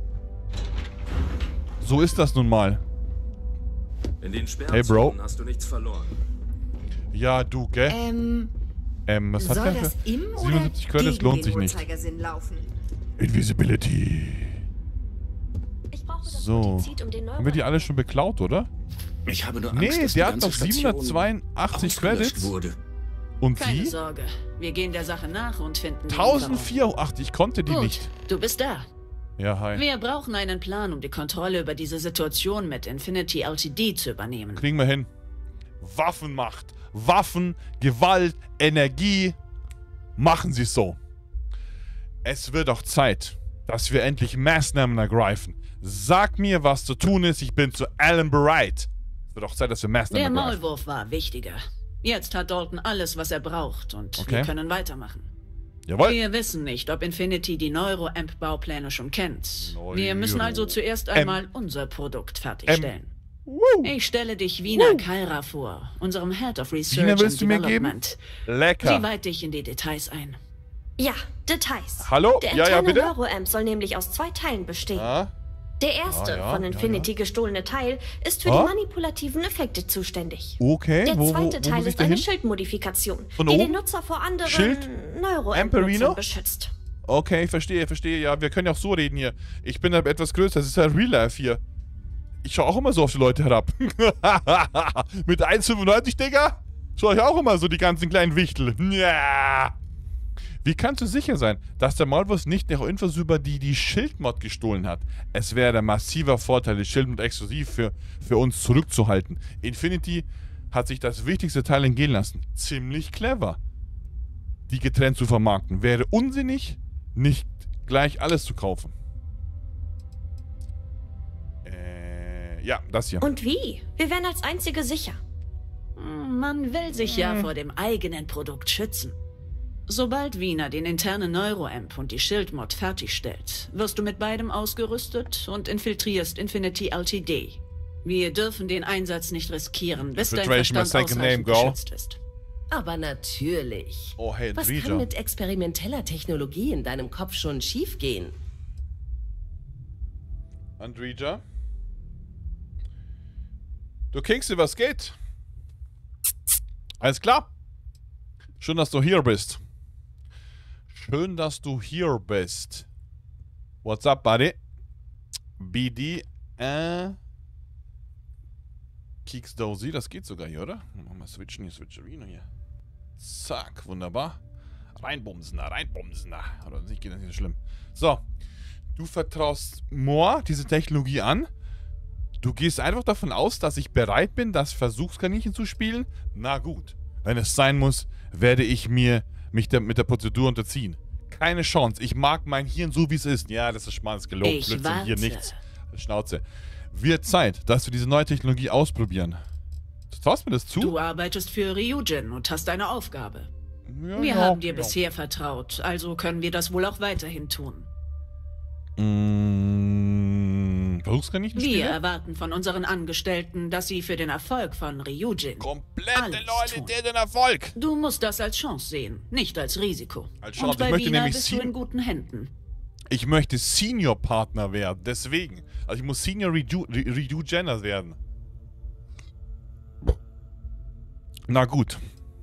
Speaker 1: So ist das nun mal.
Speaker 8: In den
Speaker 1: Hey, Bro.
Speaker 8: hast du nichts verloren.
Speaker 1: Ja, du, gell?
Speaker 5: Ähm,
Speaker 1: Ähm, was hat
Speaker 2: Soll
Speaker 1: der für...
Speaker 2: das im
Speaker 1: siebenundsiebzig
Speaker 2: oder
Speaker 1: Credits
Speaker 2: gegen
Speaker 1: lohnt sich
Speaker 2: den
Speaker 1: nicht.
Speaker 2: Uhrzeigersinn laufen?
Speaker 1: Invisibility.
Speaker 5: ich brauche das
Speaker 1: So.
Speaker 5: Multizid, um den
Speaker 1: Haben wir die alle schon beklaut, oder?
Speaker 9: Ich habe nur Angst,
Speaker 1: Nee,
Speaker 9: dass die
Speaker 1: der hat
Speaker 9: ganze
Speaker 1: noch
Speaker 9: Station
Speaker 1: siebenhundertzweiundachtzig
Speaker 9: ausgelöscht
Speaker 1: Credits.
Speaker 9: wurde.
Speaker 1: Und
Speaker 6: Keine
Speaker 1: sie?
Speaker 6: Sorge. Wir gehen der Sache nach und finden die
Speaker 1: eintausendvierhundertachtzig. Ich konnte die
Speaker 6: Lieferung.
Speaker 1: nicht.
Speaker 6: Gut, du bist da.
Speaker 1: Ja, hi.
Speaker 6: Wir brauchen einen Plan, um die Kontrolle über diese Situation mit Infinity Ltd zu übernehmen.
Speaker 1: Kriegen wir hin. Waffenmacht. Waffen, Gewalt, Energie. Machen Sie es so. Es wird auch Zeit, dass wir endlich Maßnahmen ergreifen. Sag mir, was zu tun ist. Ich bin zu allem bereit. Es wird auch Zeit, dass wir Maßnahmen
Speaker 6: Der
Speaker 1: ergreifen.
Speaker 6: Maulwurf war wichtiger. Jetzt hat Dalton alles, was er braucht und
Speaker 1: Okay.
Speaker 6: wir können weitermachen.
Speaker 1: Jawohl.
Speaker 6: Wir wissen nicht, ob Infinity die Neuro-Amp-Baupläne schon kennt.
Speaker 1: Neuro-
Speaker 6: Wir müssen also zuerst einmal unser Produkt fertigstellen.
Speaker 1: Woo.
Speaker 6: Ich stelle dich Wiener Kaira vor, unserem Head of Research
Speaker 1: Wiener
Speaker 6: and
Speaker 1: willst du mir geben?
Speaker 6: Development.
Speaker 1: Lecker.
Speaker 6: Sie weit dich in die Details ein.
Speaker 10: Ja, Details.
Speaker 1: Hallo?
Speaker 10: Der
Speaker 1: Ja, ja,
Speaker 10: interne
Speaker 1: bitte?
Speaker 10: Neuro-Amp soll nämlich aus zwei Teilen bestehen.
Speaker 1: Ah,
Speaker 10: Der erste,
Speaker 1: Ah, ja,
Speaker 10: von
Speaker 1: ja,
Speaker 10: Infinity
Speaker 1: ja.
Speaker 10: gestohlene Teil, ist für
Speaker 1: Ah?
Speaker 10: die manipulativen Effekte zuständig.
Speaker 1: okay.
Speaker 10: Der
Speaker 1: wo, wo,
Speaker 10: zweite
Speaker 1: wo
Speaker 10: Teil
Speaker 1: muss ich
Speaker 10: ist
Speaker 1: da
Speaker 10: eine
Speaker 1: hin?
Speaker 10: Schildmodifikation,
Speaker 1: Von
Speaker 10: die
Speaker 1: oben?
Speaker 10: den Nutzer vor anderen
Speaker 1: Schild?
Speaker 10: Neuro-Amp-Nutzern
Speaker 1: Amperino?
Speaker 10: beschützt.
Speaker 1: Okay, verstehe, verstehe. Ja, wir können ja auch so reden hier. Ich bin aber etwas größer. Das ist ja Real Life hier. Ich schaue auch immer so auf die Leute herab. Mit eins Komma fünfundneunzig, Digga? Schaue ich auch immer so die ganzen kleinen Wichtel. Ja. Wie kannst du sicher sein, dass der Maulwurf nicht noch irgendwas über die, die Schildmod gestohlen hat? Es wäre ein massiver Vorteil, die Schildmod exklusiv für, für uns zurückzuhalten. Infinity hat sich das wichtigste Teil entgehen lassen. Ziemlich clever. Die getrennt zu vermarkten. Wäre unsinnig, nicht gleich alles zu kaufen. Äh, ja, das hier.
Speaker 10: Und wie? Wir wären als Einzige sicher.
Speaker 6: Man will sich ja vor dem eigenen Produkt schützen. Sobald Wiener den internen Neuro-Amp und die Schildmod fertigstellt, wirst du mit beidem ausgerüstet und infiltrierst Infinity Ltd. Wir dürfen den Einsatz nicht riskieren, bis dein
Speaker 1: Infiltration, my
Speaker 6: Verstand
Speaker 1: second name,
Speaker 6: ausreichend
Speaker 1: girl.
Speaker 6: geschützt ist.
Speaker 11: Aber natürlich.
Speaker 1: Oh, hey,
Speaker 11: Was
Speaker 1: Drija.
Speaker 11: kann mit experimenteller Technologie in deinem Kopf schon schiefgehen?
Speaker 1: Andrija? Du Kingsley, was geht? Alles klar? Schön, dass du hier bist. Schön, dass du hier bist. What's up, buddy? B D, äh... Keeks Dozy, das geht sogar hier, oder? Machen wir switchen hier, Switcherino hier. Zack, wunderbar. Reinbumsen da, reinbumsen da. Oder nicht, geht das nicht so schlimm. So. Du vertraust Moore diese Technologie an. Du gehst einfach davon aus, dass ich bereit bin, das Versuchskaninchen zu spielen. Na gut. Wenn es sein muss, werde ich mir mich der, mit der Prozedur unterziehen. Keine Chance. Ich mag mein Hirn so, wie es ist. Ja, das ist schmales gelobt.
Speaker 6: Ich
Speaker 1: Blödsinn, hier
Speaker 6: warte.
Speaker 1: nichts. Schnauze. Wird Zeit, dass wir diese neue Technologie ausprobieren. Du traust mir das zu?
Speaker 6: Du arbeitest für Ryujin und hast eine Aufgabe.
Speaker 1: Ja,
Speaker 6: Wir
Speaker 1: ja,
Speaker 6: haben dir
Speaker 1: ja.
Speaker 6: bisher vertraut, also können wir das wohl auch weiterhin tun.
Speaker 1: Mmh, Versuchskaninchen
Speaker 6: Wir
Speaker 1: spielen?
Speaker 6: erwarten von unseren Angestellten, dass sie für den Erfolg von Ryujin
Speaker 1: Komplette
Speaker 6: alles
Speaker 1: Loyalität und Erfolg.
Speaker 6: Du musst das als Chance sehen, nicht als Risiko.
Speaker 1: Als Chance.
Speaker 6: Und bei
Speaker 1: Ich möchte
Speaker 6: Wiener
Speaker 1: nämlich
Speaker 6: bist du
Speaker 1: sie-
Speaker 6: in guten Händen.
Speaker 1: Ich möchte Senior-Partner werden, deswegen. Also ich muss Senior Redo, Re- Redo Jenner werden. Na gut.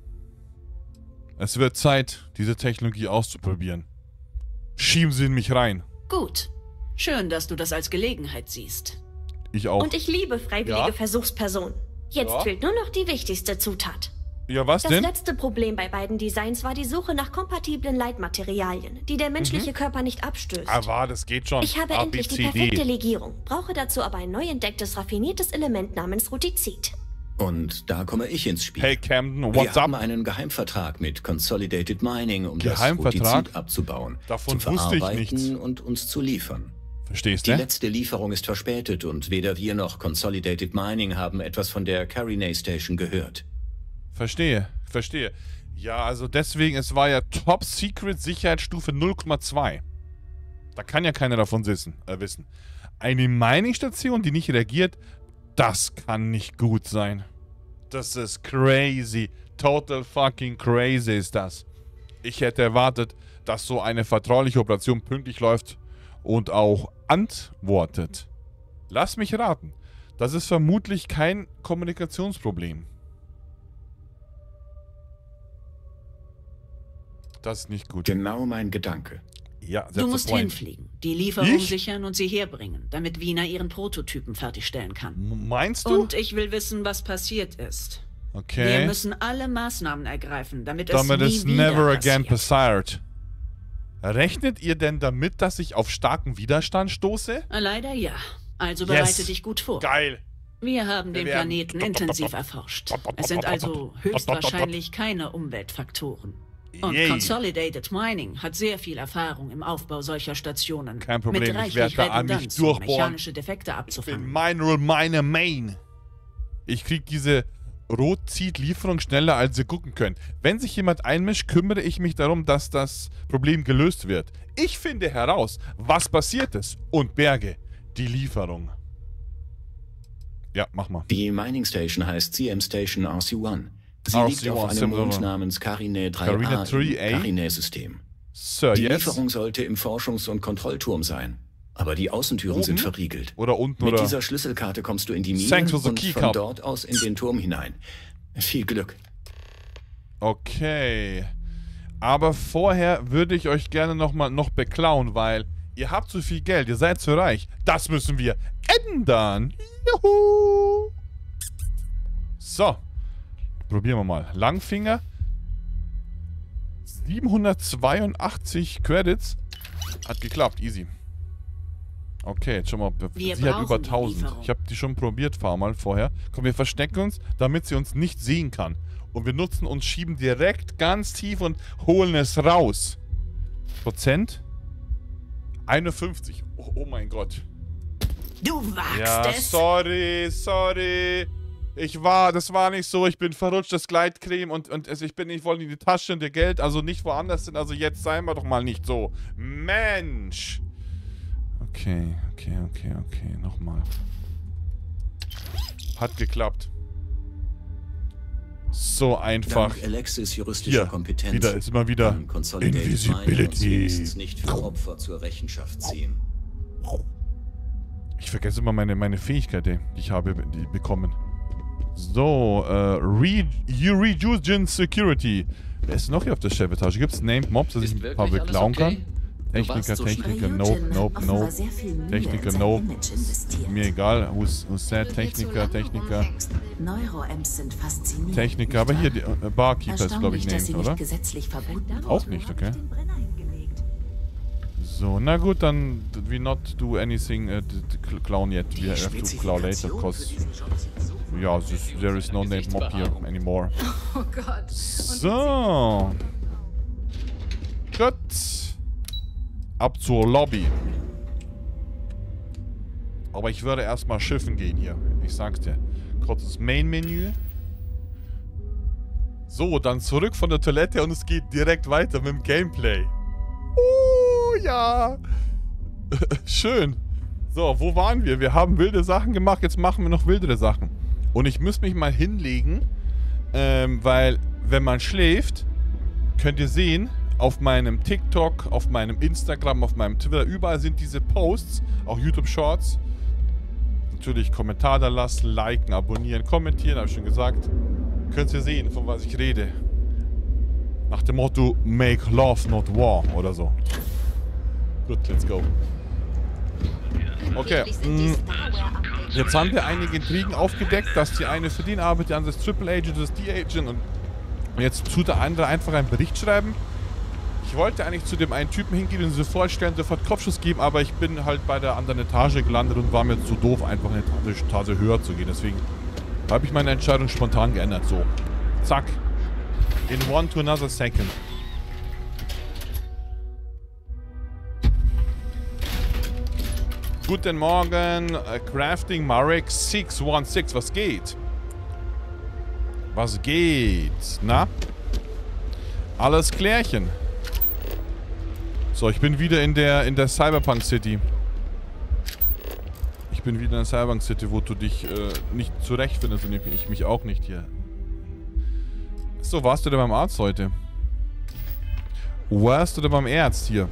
Speaker 1: Es wird Zeit, diese Technologie auszuprobieren. Schieben Sie in mich rein.
Speaker 6: Gut. Schön, dass du das als Gelegenheit siehst.
Speaker 1: Ich auch.
Speaker 10: Und ich liebe freiwillige
Speaker 1: Ja?
Speaker 10: Versuchspersonen. Jetzt
Speaker 1: Ja?
Speaker 10: fehlt nur noch die wichtigste Zutat.
Speaker 1: Ja, was
Speaker 10: Das
Speaker 1: denn?
Speaker 10: letzte Problem bei beiden Designs war die Suche nach kompatiblen Leitmaterialien, die der menschliche Körper nicht abstößt.
Speaker 1: Aber das geht schon.
Speaker 10: Ich habe
Speaker 1: A,
Speaker 10: endlich
Speaker 1: B,
Speaker 10: die
Speaker 1: C,
Speaker 10: perfekte
Speaker 1: D.
Speaker 10: Legierung, brauche dazu aber ein neu entdecktes, raffiniertes Element namens Rutizid.
Speaker 9: Und da komme ich ins Spiel.
Speaker 1: Hey Camden,
Speaker 9: Wir
Speaker 1: what's up?
Speaker 9: haben einen Geheimvertrag mit Consolidated Mining, um das
Speaker 1: Geheimvertrag?
Speaker 9: Rotizid abzubauen,
Speaker 1: Davon
Speaker 9: zu
Speaker 1: wusste ich
Speaker 9: verarbeiten
Speaker 1: nichts.
Speaker 9: und uns zu liefern.
Speaker 1: Verstehst
Speaker 9: Die
Speaker 1: du?
Speaker 9: letzte Lieferung ist verspätet und weder wir noch Consolidated Mining haben etwas von der Carinae Station gehört.
Speaker 1: Verstehe, verstehe. Ja, also deswegen, es war ja Top Secret Sicherheitsstufe null Komma zwei. Da kann ja keiner davon wissen. Äh, wissen. Eine Mining-Station, die nicht reagiert, das kann nicht gut sein. Das ist crazy. Total fucking crazy ist das. Ich hätte erwartet, dass so eine vertrauliche Operation pünktlich läuft und auch antwortet. Lass mich raten. Das ist vermutlich kein Kommunikationsproblem. Das ist nicht gut.
Speaker 9: Genau mein Gedanke.
Speaker 1: Ja,
Speaker 6: Du musst
Speaker 1: point.
Speaker 6: hinfliegen, die Lieferung
Speaker 1: Ich?
Speaker 6: sichern und sie herbringen, damit Wiener ihren Prototypen fertigstellen kann.
Speaker 1: Meinst du?
Speaker 6: Und ich will wissen, was passiert ist.
Speaker 1: Okay.
Speaker 6: Wir müssen alle Maßnahmen ergreifen, damit es
Speaker 1: Damit
Speaker 6: nie
Speaker 1: es
Speaker 6: wieder
Speaker 1: never again
Speaker 6: passiert.
Speaker 1: passiert. Rechnet ihr denn damit, dass ich auf starken Widerstand stoße?
Speaker 6: Leider ja. Also
Speaker 1: Yes.
Speaker 6: bereite dich gut vor.
Speaker 1: Geil.
Speaker 6: Wir haben den
Speaker 1: Wir werden-
Speaker 6: Planeten intensiv erforscht. Es sind also höchstwahrscheinlich keine Umweltfaktoren. Und
Speaker 1: Yay.
Speaker 6: Consolidated Mining hat sehr viel Erfahrung im Aufbau solcher Stationen.
Speaker 1: Kein Problem,
Speaker 6: mit
Speaker 1: ich
Speaker 6: reichlich
Speaker 1: werde da an mich
Speaker 6: Redundanz, um
Speaker 1: durchbohren.
Speaker 6: mechanische Defekte
Speaker 1: In
Speaker 6: abzufangen.
Speaker 1: Mineral Miner Main. Ich krieg diese Rotzid-Lieferung schneller, als ihr gucken könnt. Wenn sich jemand einmischt, kümmere ich mich darum, dass das Problem gelöst wird. Ich finde heraus, was passiert ist und berge die Lieferung. Ja, mach mal.
Speaker 9: Die Mining Station heißt C M Station R C eins. Sie
Speaker 1: R
Speaker 9: liegt
Speaker 1: C
Speaker 9: auf
Speaker 1: eins,
Speaker 9: einem
Speaker 1: Simple.
Speaker 9: Mond namens Carinae drei A
Speaker 1: Carinae drei A?
Speaker 9: im Carinae-System.
Speaker 1: Sir,
Speaker 9: Die
Speaker 1: yes.
Speaker 9: Lieferung sollte im Forschungs- und Kontrollturm sein. Aber die Außentüren
Speaker 1: Oben?
Speaker 9: sind verriegelt.
Speaker 1: Oder unten,
Speaker 9: Mit
Speaker 1: oder?
Speaker 9: dieser Schlüsselkarte kommst du in die Mine
Speaker 1: Thanks for the
Speaker 9: und
Speaker 1: key
Speaker 9: von
Speaker 1: card.
Speaker 9: dort aus in den Turm hinein. Viel Glück.
Speaker 1: Okay. Aber vorher würde ich euch gerne noch mal noch beklauen, weil ihr habt zu viel Geld, ihr seid zu reich. Das müssen wir ändern. Juhu. So. Probieren wir mal. Langfinger. siebenhundertzweiundachtzig Credits. Hat geklappt, easy. Okay, jetzt schon mal.
Speaker 6: Wir
Speaker 1: Sie hat
Speaker 6: brauchen
Speaker 1: über
Speaker 6: die
Speaker 1: tausend.
Speaker 6: Lieferung.
Speaker 1: Ich habe die schon probiert, paar Mal vorher. Komm, wir verstecken uns, damit sie uns nicht sehen kann. Und wir nutzen uns, schieben direkt ganz tief und holen es raus. Prozent? einundfünfzig. Oh, oh mein Gott.
Speaker 6: Du wagst
Speaker 1: Ja,
Speaker 6: es!
Speaker 1: sorry, sorry. Ich war, das war nicht so. Ich bin verrutscht, das Gleitcreme und, und es, ich bin nicht voll in die Tasche und der Geld, also nicht woanders sind. Also jetzt seien wir doch mal nicht so. Mensch. Okay, okay, okay, okay. Nochmal. Hat geklappt. So einfach.
Speaker 9: Dank Alexis juristischer
Speaker 1: Hier,
Speaker 9: Kompetenz
Speaker 1: wieder, ist immer wieder
Speaker 9: kann Consolidated
Speaker 1: Invisibility.
Speaker 9: Mining uns wenigstens nicht für Opfer zur Rechenschaft ziehen.
Speaker 1: Ich vergesse immer meine, meine Fähigkeit, die ich habe die bekommen. So, äh, Re Eurejugen Security. Wer ist noch hier auf der Chefetage? Gibt es Named Mobs, dass ich ein paar beklauen kann? Techniker, Techniker, nope, nope, nope. Techniker, nope. Mir egal, who's, who's that? Techniker, Techniker.
Speaker 4: Neuroamps sind faszinierend.
Speaker 1: Techniker, aber hier, die äh, Barkeeper ist, glaube ich,
Speaker 4: Erstaunlich, dass sie
Speaker 1: named, oder?
Speaker 4: nicht gesetzlich verboten
Speaker 1: Auch nicht, okay. So, na gut, dann we not do anything uh, clown yet. We have to clown later, cause ja, this, there is no named mob here anymore.
Speaker 2: Oh Gott.
Speaker 1: So. Gut. Ab zur Lobby. Aber ich würde erstmal schiffen gehen hier. Ich sag's dir. Kurzes Main-Menü. So, dann zurück von der Toilette und es geht direkt weiter mit dem Gameplay. Oh, ja. Schön. So, wo waren wir? Wir haben wilde Sachen gemacht, jetzt machen wir noch wildere Sachen. Und ich muss mich mal hinlegen, ähm, weil wenn man schläft, könnt ihr sehen, auf meinem TikTok, auf meinem Instagram, auf meinem Twitter, überall sind diese Posts, auch YouTube Shorts. Natürlich Kommentar da lassen, liken, abonnieren, kommentieren, habe ich schon gesagt. Könnt ihr sehen, von was ich rede. Nach dem Motto, make love, not war oder so. Gut, let's go. Okay, mh, jetzt haben wir einige Intrigen aufgedeckt, dass die eine für den arbeitet, die andere ist Triple Agent, das ist D-Agent und jetzt tut der andere einfach einen Bericht schreiben. Ich wollte eigentlich zu dem einen Typen hingehen und sie vorstellen, sofort Kopfschuss geben, aber ich bin halt bei der anderen Etage gelandet und war mir zu doof, einfach eine Etage höher zu gehen. Deswegen Habe ich meine Entscheidung spontan geändert. So. Zack. In one to another second. Guten Morgen. Uh, Crafting Marek sechs eins sechs. Was geht? Was geht? Na? Alles klärchen. So, ich bin wieder in der in der Cyberpunk City. Ich bin wieder in der Cyberpunk City, wo du dich äh, nicht zurechtfindest und ich mich auch nicht hier. So, warst du denn beim Arzt heute? Warst du denn beim Arzt hier?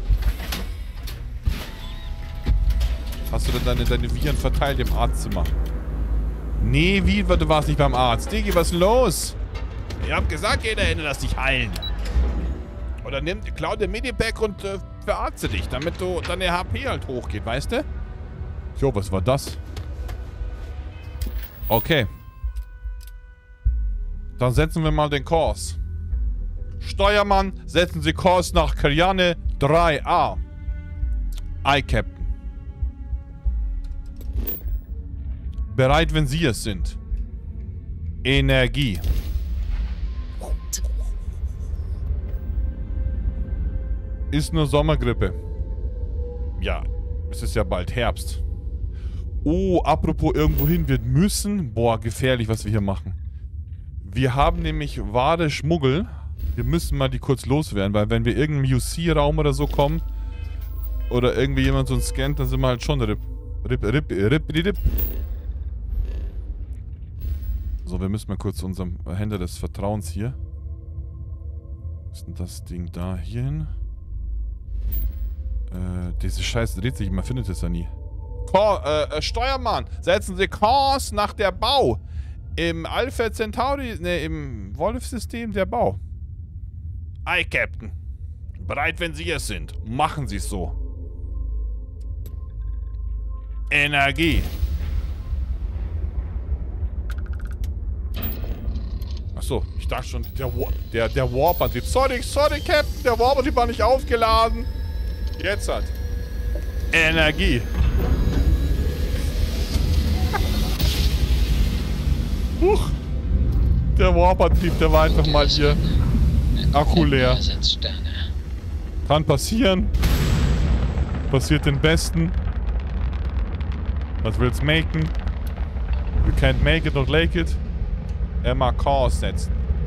Speaker 1: Hast du denn deine, deine Viren verteilt im Arztzimmer? Nee, wie? Du warst nicht beim Arzt. Digi, was ist los? Ich hab gesagt, jeder Hände, lass dich heilen. Oder nimm, klau den Medipack und äh, verarzte dich, damit du deine H P halt hochgeht, weißt du? Jo, was war das? Okay. Dann setzen wir mal den Kurs. Steuermann, setzen Sie Kurs nach Kariane drei A. Aye, Captain. Bereit, wenn Sie es sind. Energie. Ist nur Sommergrippe. Ja, es ist ja bald Herbst. Oh, apropos irgendwo hin, wir müssen... Boah, gefährlich, was wir hier machen. Wir haben nämlich wahre Schmuggel. Wir müssen mal die kurz loswerden, weil wenn wir irgendeinen U C-Raum oder so kommen oder irgendwie jemand so scannt, dann sind wir halt schon rip. Rip, rip, rip, rip, rip. So, wir müssen mal kurz unserem Händler des Vertrauens hier. Was ist denn das Ding da hier hin? Äh, diese Scheiße dreht sich, man findet es ja nie. Kor, äh, Steuermann, setzen Sie Kurs nach der Bau. Im Alpha Centauri, ne, im Wolf-System der Bau. Aye, Captain. Bereit, wenn Sie es sind. Machen Sie es so. Energie. Achso, ich dachte schon, der, der, der Warp-Antrieb. Sorry, sorry, Captain, der Warp-Antrieb war nicht aufgeladen. Jetzt hat. Energie. Huch. Der Warp-Antrieb, der war einfach mal hier. Akku leer. Kann passieren. Passiert den Besten. Was will's machen? We can't make it, not like it. M A K setzen.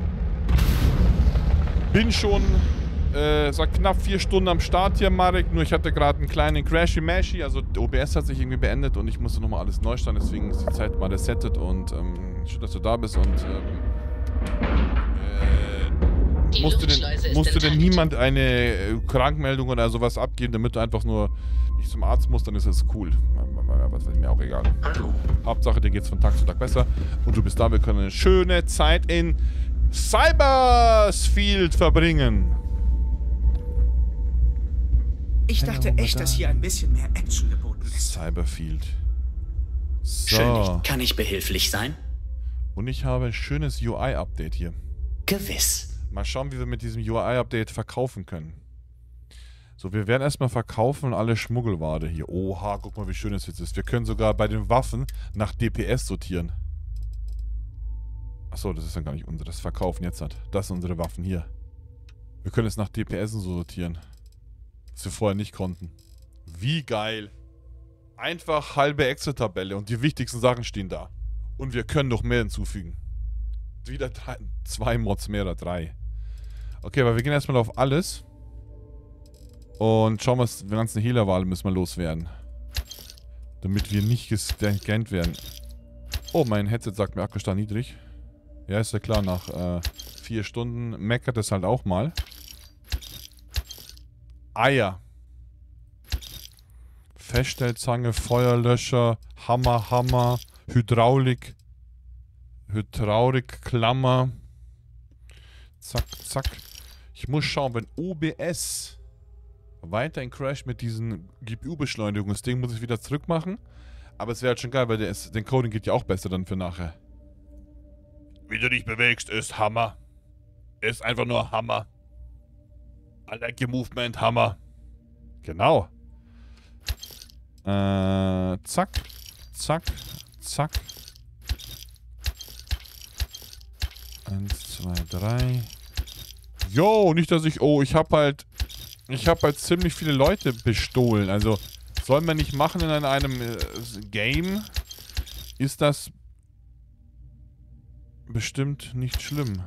Speaker 1: Bin schon äh, seit knapp vier Stunden am Start hier, Marek. Nur ich hatte gerade einen kleinen Crashy-Mashy. Also O B S hat sich irgendwie beendet und ich musste nochmal alles neu starten. Deswegen ist die Zeit mal resettet und ähm, schön, dass du da bist und ähm, äh, musste denn, musste denn niemand eine äh, Krankmeldung oder sowas abgeben, damit du einfach nur nicht zum Arzt musst, dann ist das cool. Was ist mir auch egal. Hallo. Hauptsache, dir geht's von Tag zu Tag besser und du bist da. Wir können eine schöne Zeit in Cybersfield verbringen.
Speaker 3: Ich dachte echt, dass hier ein bisschen mehr Action geboten ist.
Speaker 1: Cyberfield. So.
Speaker 12: Schön, kann ich behilflich sein?
Speaker 1: Und ich habe ein schönes U I-Update hier.
Speaker 12: Gewiss.
Speaker 1: Mal schauen, wie wir mit diesem U I-Update verkaufen können. So, wir werden erstmal verkaufen alle Schmuggelware hier. Oha, guck mal, wie schön es jetzt ist. Wir können sogar bei den Waffen nach D P S sortieren. Achso, das ist dann gar nicht unsere. Das Verkaufen jetzt hat. Das sind unsere Waffen hier. Wir können es nach D P S sortieren. Was wir vorher nicht konnten. Wie geil. Einfach halbe Excel-Tabelle und die wichtigsten Sachen stehen da. Und wir können noch mehr hinzufügen. Wieder drei, zwei Mods mehr oder drei. Okay, aber wir gehen erstmal auf alles. Und schauen wir uns, die ganzen Hehlerwale müssen wir loswerden. Damit wir nicht gescannt werden. Oh, mein Headset sagt mir Akkustand niedrig. Ja, ist ja klar, nach äh, vier Stunden meckert es halt auch mal. Eier. Feststellzange, Feuerlöscher, Hammer, Hammer, Hydraulik. Hydraulikklammer. Zack, zack. Ich muss schauen, wenn O B S weiterhin crasht mit diesen G P U-Beschleunigungen. Das Ding muss ich wieder zurückmachen. Aber es wäre halt schon geil, weil der ist, den Coding geht ja auch besser dann für nachher. Wie du dich bewegst, ist Hammer. Ist einfach nur Hammer. I like your movement, Hammer. Genau. Äh, zack, zack, zack. Eins, zwei, drei. Jo, nicht, dass ich... Oh, ich habe halt... Ich habe halt ziemlich viele Leute bestohlen. Also, soll man nicht machen in einem äh, Game. Ist das bestimmt nicht schlimm.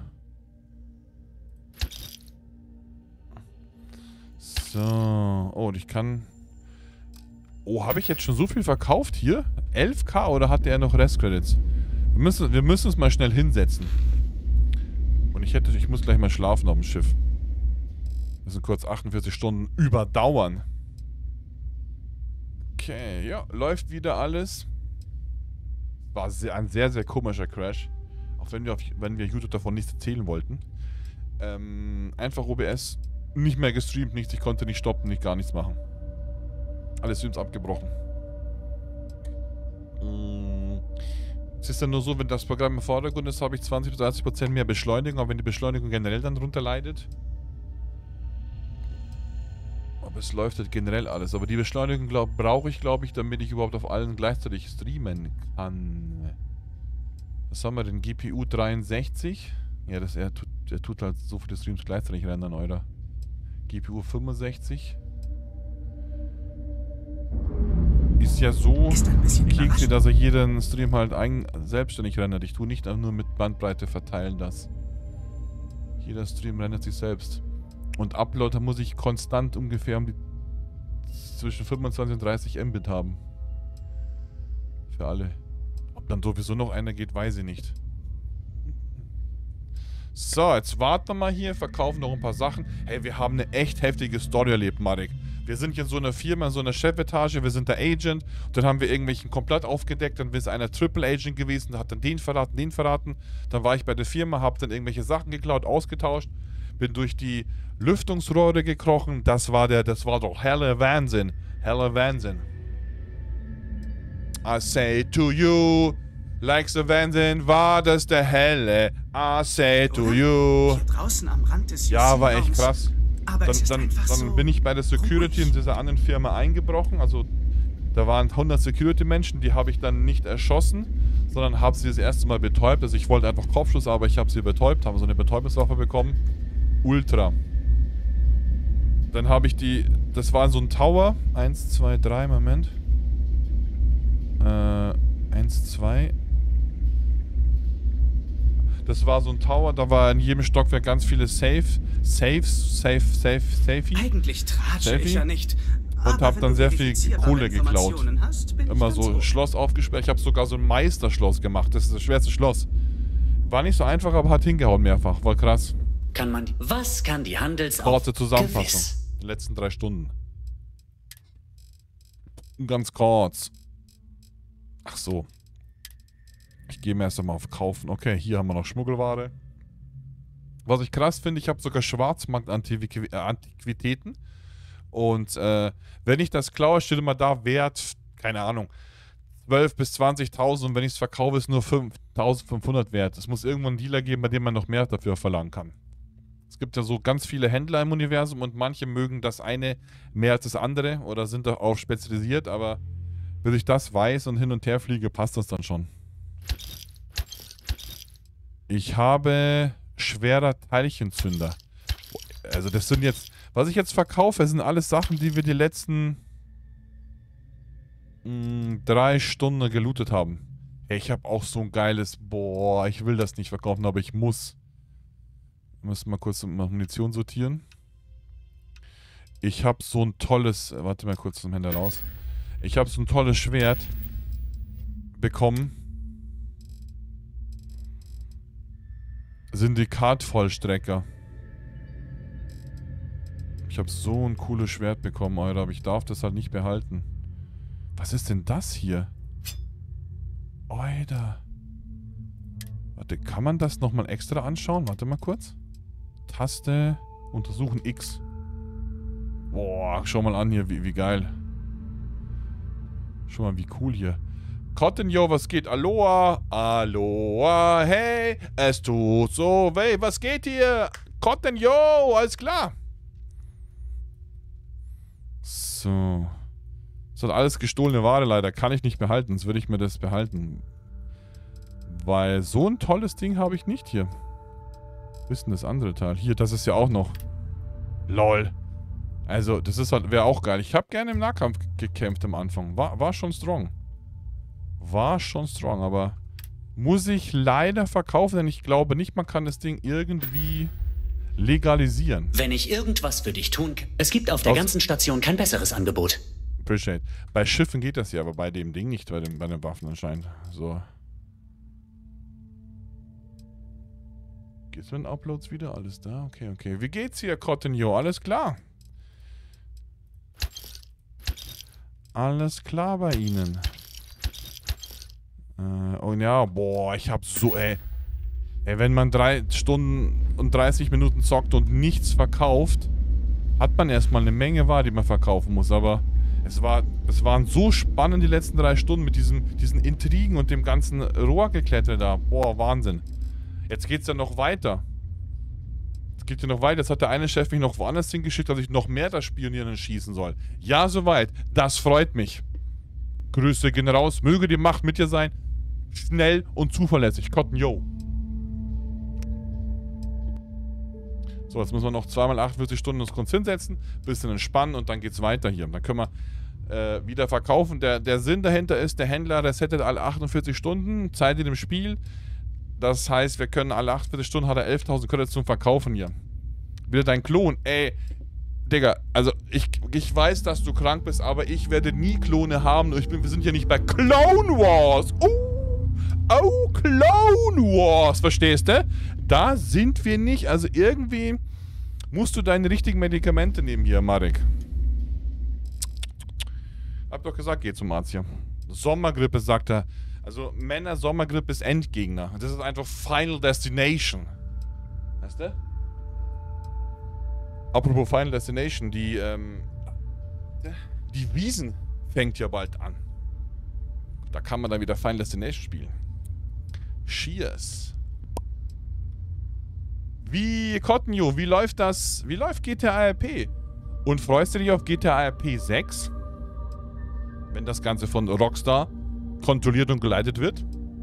Speaker 1: So. Oh, und ich kann... Oh, habe ich jetzt schon so viel verkauft hier? elf K oder hatte er noch Restcredits? Wir müssen, wir müssen uns mal schnell hinsetzen. Und ich hätte, ich muss gleich mal schlafen auf dem Schiff. Wir müssen kurz achtundvierzig Stunden überdauern. Okay, ja, läuft wieder alles. War sehr, ein sehr, sehr komischer Crash. Auch wenn wir, auf, wenn wir YouTube davon nichts erzählen wollten. Ähm, einfach O B S, nicht mehr gestreamt, nichts, ich konnte nicht stoppen, nicht gar nichts machen. Alle Streams abgebrochen. Es ist dann nur so, wenn das Programm im Vordergrund ist, habe ich zwanzig bis dreißig Prozent mehr Beschleunigung, aber wenn die Beschleunigung generell dann drunter leidet. Aber es läuft halt generell alles. Aber die Beschleunigung brauche ich, glaube ich, damit ich überhaupt auf allen gleichzeitig streamen kann. Was haben wir denn? G P U dreiundsechzig? Ja, das, er, tut, er tut halt so viele Streams gleichzeitig rendern, oder? G P U fünfundsechzig. Ist ja so, Kingsley, dass er jeden Stream halt eigen, selbstständig rendert. Ich tue nicht nur mit Bandbreite verteilen das. Jeder Stream rendert sich selbst. Und Uploader muss ich konstant ungefähr um die zwischen fünfundzwanzig und dreißig Mbit haben. Für alle. Ob dann sowieso noch einer geht, weiß ich nicht. So, jetzt warten wir mal hier, verkaufen noch ein paar Sachen. Hey, wir haben eine echt heftige Story erlebt, Marek. Wir sind hier in so einer Firma, in so einer Chefetage, wir sind der Agent. Und dann haben wir irgendwelchen komplett aufgedeckt, dann ist einer Triple Agent gewesen, hat dann den verraten, den verraten. Dann war ich bei der Firma, hab dann irgendwelche Sachen geklaut, ausgetauscht. Bin durch die Lüftungsrohre gekrochen. Das war der, das war doch heller Wahnsinn. Heller Wahnsinn. I say to you, like the Wahnsinn, war das der helle. I say to you.
Speaker 13: Hier draußen am Rand des
Speaker 1: ja, war echt krass.
Speaker 13: Aber
Speaker 1: dann
Speaker 13: es ist
Speaker 1: dann,
Speaker 13: einfach
Speaker 1: dann
Speaker 13: so
Speaker 1: bin ich bei der Security in dieser anderen Firma eingebrochen. Also da waren hundert Security-Menschen, die habe ich dann nicht erschossen, sondern habe sie das erste Mal betäubt. Also ich wollte einfach Kopfschuss, aber ich habe sie betäubt, habe so eine Betäubungswaffe bekommen. Ultra. Dann habe ich die, das war so ein Tower. Eins, zwei, drei, Moment. Äh, eins, zwei. Das war so ein Tower, da war in jedem Stockwerk ganz viele Safe, Safes, Safe, Safe, Safety.
Speaker 13: Eigentlich tratsche ich ja nicht.
Speaker 1: Und habe dann sehr viel Kohle geklaut.
Speaker 13: Hast,
Speaker 1: Immer so ein Schloss aufgesperrt. Ich habe sogar so ein Meisterschloss gemacht. Das ist das schwerste Schloss. War nicht so einfach, aber hat hingehauen mehrfach. War krass.
Speaker 12: Kann man die, was kann die Handels...
Speaker 1: Kurze Zusammenfassung. Die letzten drei Stunden. Ganz kurz. Ach so. Ich gehe mir erst einmal auf Kaufen. Okay, hier haben wir noch Schmuggelware. Was ich krass finde, ich habe sogar Schwarzmarkt-Antiquitäten. Und äh, wenn ich das klaue, steht immer da Wert, keine Ahnung, zwölf bis zwanzigtausend. Und wenn ich es verkaufe, ist nur fünftausendfünfhundert wert. Es muss irgendwo einen Dealer geben, bei dem man noch mehr dafür verlangen kann. Es gibt ja so ganz viele Händler im Universum und manche mögen das eine mehr als das andere oder sind darauf spezialisiert, aber wenn ich das weiß und hin und her fliege, passt das dann schon. Ich habe schwerer Teilchenzünder. Also das sind jetzt, was ich jetzt verkaufe, sind alles Sachen, die wir die letzten mh, drei Stunden gelootet haben. Ich habe auch so ein geiles, boah, ich will das nicht verkaufen, aber ich muss. Wir müssen mal kurz Munition sortieren. Ich habe so ein tolles, warte mal kurz zum Händler raus. Ich habe so ein tolles Schwert bekommen. Syndikat-Vollstrecker. Ich habe so ein cooles Schwert bekommen, Alter, aber ich darf das halt nicht behalten. Was ist denn das hier? Alter. Warte, kann man das nochmal extra anschauen? Warte mal kurz. Taste, untersuchen X. Boah, schau mal an hier, wie, wie geil. Schau mal, wie cool hier. Cotton, yo, was geht? Aloha, Aloha, hey, es tut so weh, was geht hier? Cotton, yo, alles klar. So. Das hat alles gestohlene Ware leider, kann ich nicht behalten, sonst würde ich mir das behalten. Weil so ein tolles Ding habe ich nicht hier. Wo ist denn das andere Teil? Hier, das ist ja auch noch. Lol. Also, das ist halt, wäre auch geil. Ich habe gerne im Nahkampf gekämpft am Anfang. War, war schon strong. War schon strong, aber muss ich leider verkaufen, denn ich glaube nicht, man kann das Ding irgendwie legalisieren.
Speaker 12: Wenn ich irgendwas für dich tun kann. Es gibt auf der
Speaker 1: Aus
Speaker 12: ganzen Station kein besseres Angebot.
Speaker 1: Appreciate. Bei Schiffen geht das ja, aber bei dem Ding nicht, bei, dem, bei den Waffen anscheinend. So. Geht's mit den Uploads wieder? Alles da? Okay, okay. Wie geht's hier, Cottonio? Alles klar. Alles klar bei Ihnen. Äh, und ja, boah, ich hab so, ey. Ey, wenn man drei Stunden und dreißig Minuten zockt und nichts verkauft, hat man erstmal eine Menge Ware, die man verkaufen muss. Aber es war, es waren so spannend die letzten drei Stunden mit diesem, diesen Intrigen und dem ganzen Rohrgekletter da. Boah, Wahnsinn. Jetzt geht's ja noch weiter. Es geht ja noch weiter. Jetzt hat der eine Chef mich noch woanders hingeschickt, dass ich noch mehr das Spionieren und schießen soll. Ja, soweit. Das freut mich. Grüße gehen raus. Möge die Macht mit dir sein. Schnell und zuverlässig. Cotton, yo. So, jetzt müssen wir noch zweimal achtundvierzig Stunden uns hinsetzen, bisschen entspannen und dann geht's weiter hier. Dann können wir äh, wieder verkaufen. Der, der Sinn dahinter ist, der Händler resettet alle achtundvierzig Stunden, Zeit in dem Spiel. Das heißt, wir können alle achtundvierzig Stunden, hat er elftausend Credits zum Verkaufen hier. Wieder dein Klon. Ey, Digga, also ich, ich weiß, dass du krank bist, aber ich werde nie Klone haben. Ich bin, wir sind ja nicht bei Clone Wars. Oh, oh, Clone Wars, verstehst du? Da sind wir nicht. Also irgendwie musst du deine richtigen Medikamente nehmen hier, Marek. Hab doch gesagt, geh zum Arzt hier. Sommergrippe, sagt er. Also Männer, Sommergrippe ist Endgegner. Das ist einfach Final Destination. Weißt du? Apropos Final Destination, die, ähm, die Wiesen fängt ja bald an. Da kann man dann wieder Final Destination spielen. Cheers. Wie, Cottonio, wie läuft das, wie läuft G T A R P? Und freust du dich auf G T A R P sechs? Wenn das Ganze von Rockstar kontrolliert und geleitet wird?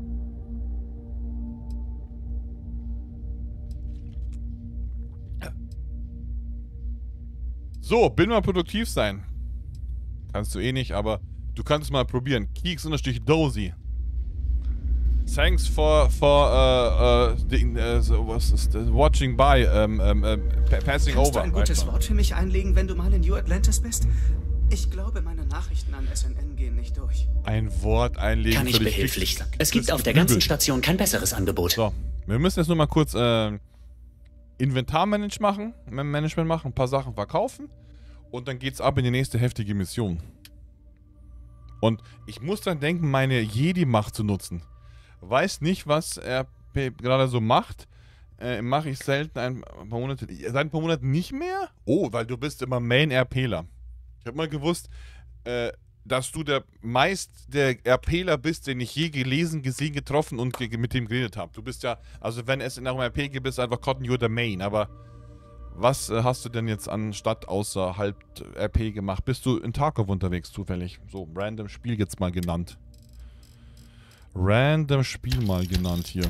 Speaker 1: So, will mal produktiv sein. Kannst du eh nicht, aber du kannst es mal probieren. Keeks-Dozy. Thanks for, for, uh, uh, the, uh, so, was ist das? Watching by, um, um, um, passing
Speaker 13: Kannst
Speaker 1: over.
Speaker 13: Kannst du ein gutes Wort für mich einlegen, wenn du mal in New Atlantis bist? Ich glaube, meine Nachrichten an S N N gehen nicht durch.
Speaker 1: Ein Wort einlegen.
Speaker 12: Kann ich behilflich sein. Es gibt auf der ganzen Station kein besseres Angebot.
Speaker 1: So, wir müssen jetzt nur mal kurz äh, Inventarmanagement machen, Management machen, ein paar Sachen verkaufen und dann geht's ab in die nächste heftige Mission. Und ich muss dann denken, meine Jedi-Macht zu nutzen. Weiß nicht, was er gerade so macht. Äh, mache ich selten ein paar Monate. Seit ein paar Monaten nicht mehr? Oh, weil du bist immer Main-RPler. Ich habe mal gewusst, äh, dass du der meist der RPler bist, den ich je gelesen, gesehen, getroffen und ge mit dem geredet habe. Du bist ja, also wenn es in einem R P G bist, einfach Cotton, you're the Main. Aber was äh, hast du denn jetzt anstatt außerhalb R P gemacht? Bist du in Tarkov unterwegs zufällig? So, random Spiel jetzt mal genannt. Random Spiel mal genannt hier.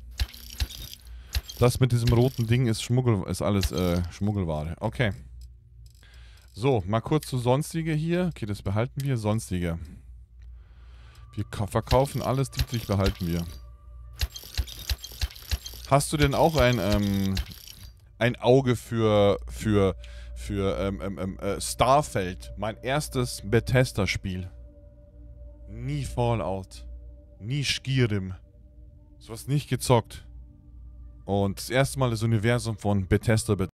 Speaker 1: Das mit diesem roten Ding ist Schmuggel, ist alles äh, Schmuggelware. Okay. So, mal kurz zu Sonstige hier. Okay, das behalten wir. Sonstige. Wir verkaufen alles, Dietrich behalten wir. Hast du denn auch ein, ähm, ein Auge für, für, für, ähm, ähm, äh, Starfield? Mein erstes Bethesda-Spiel. Nie Fallout. Nie Skyrim. So was nicht gezockt. Und das erste Mal das Universum von Bethesda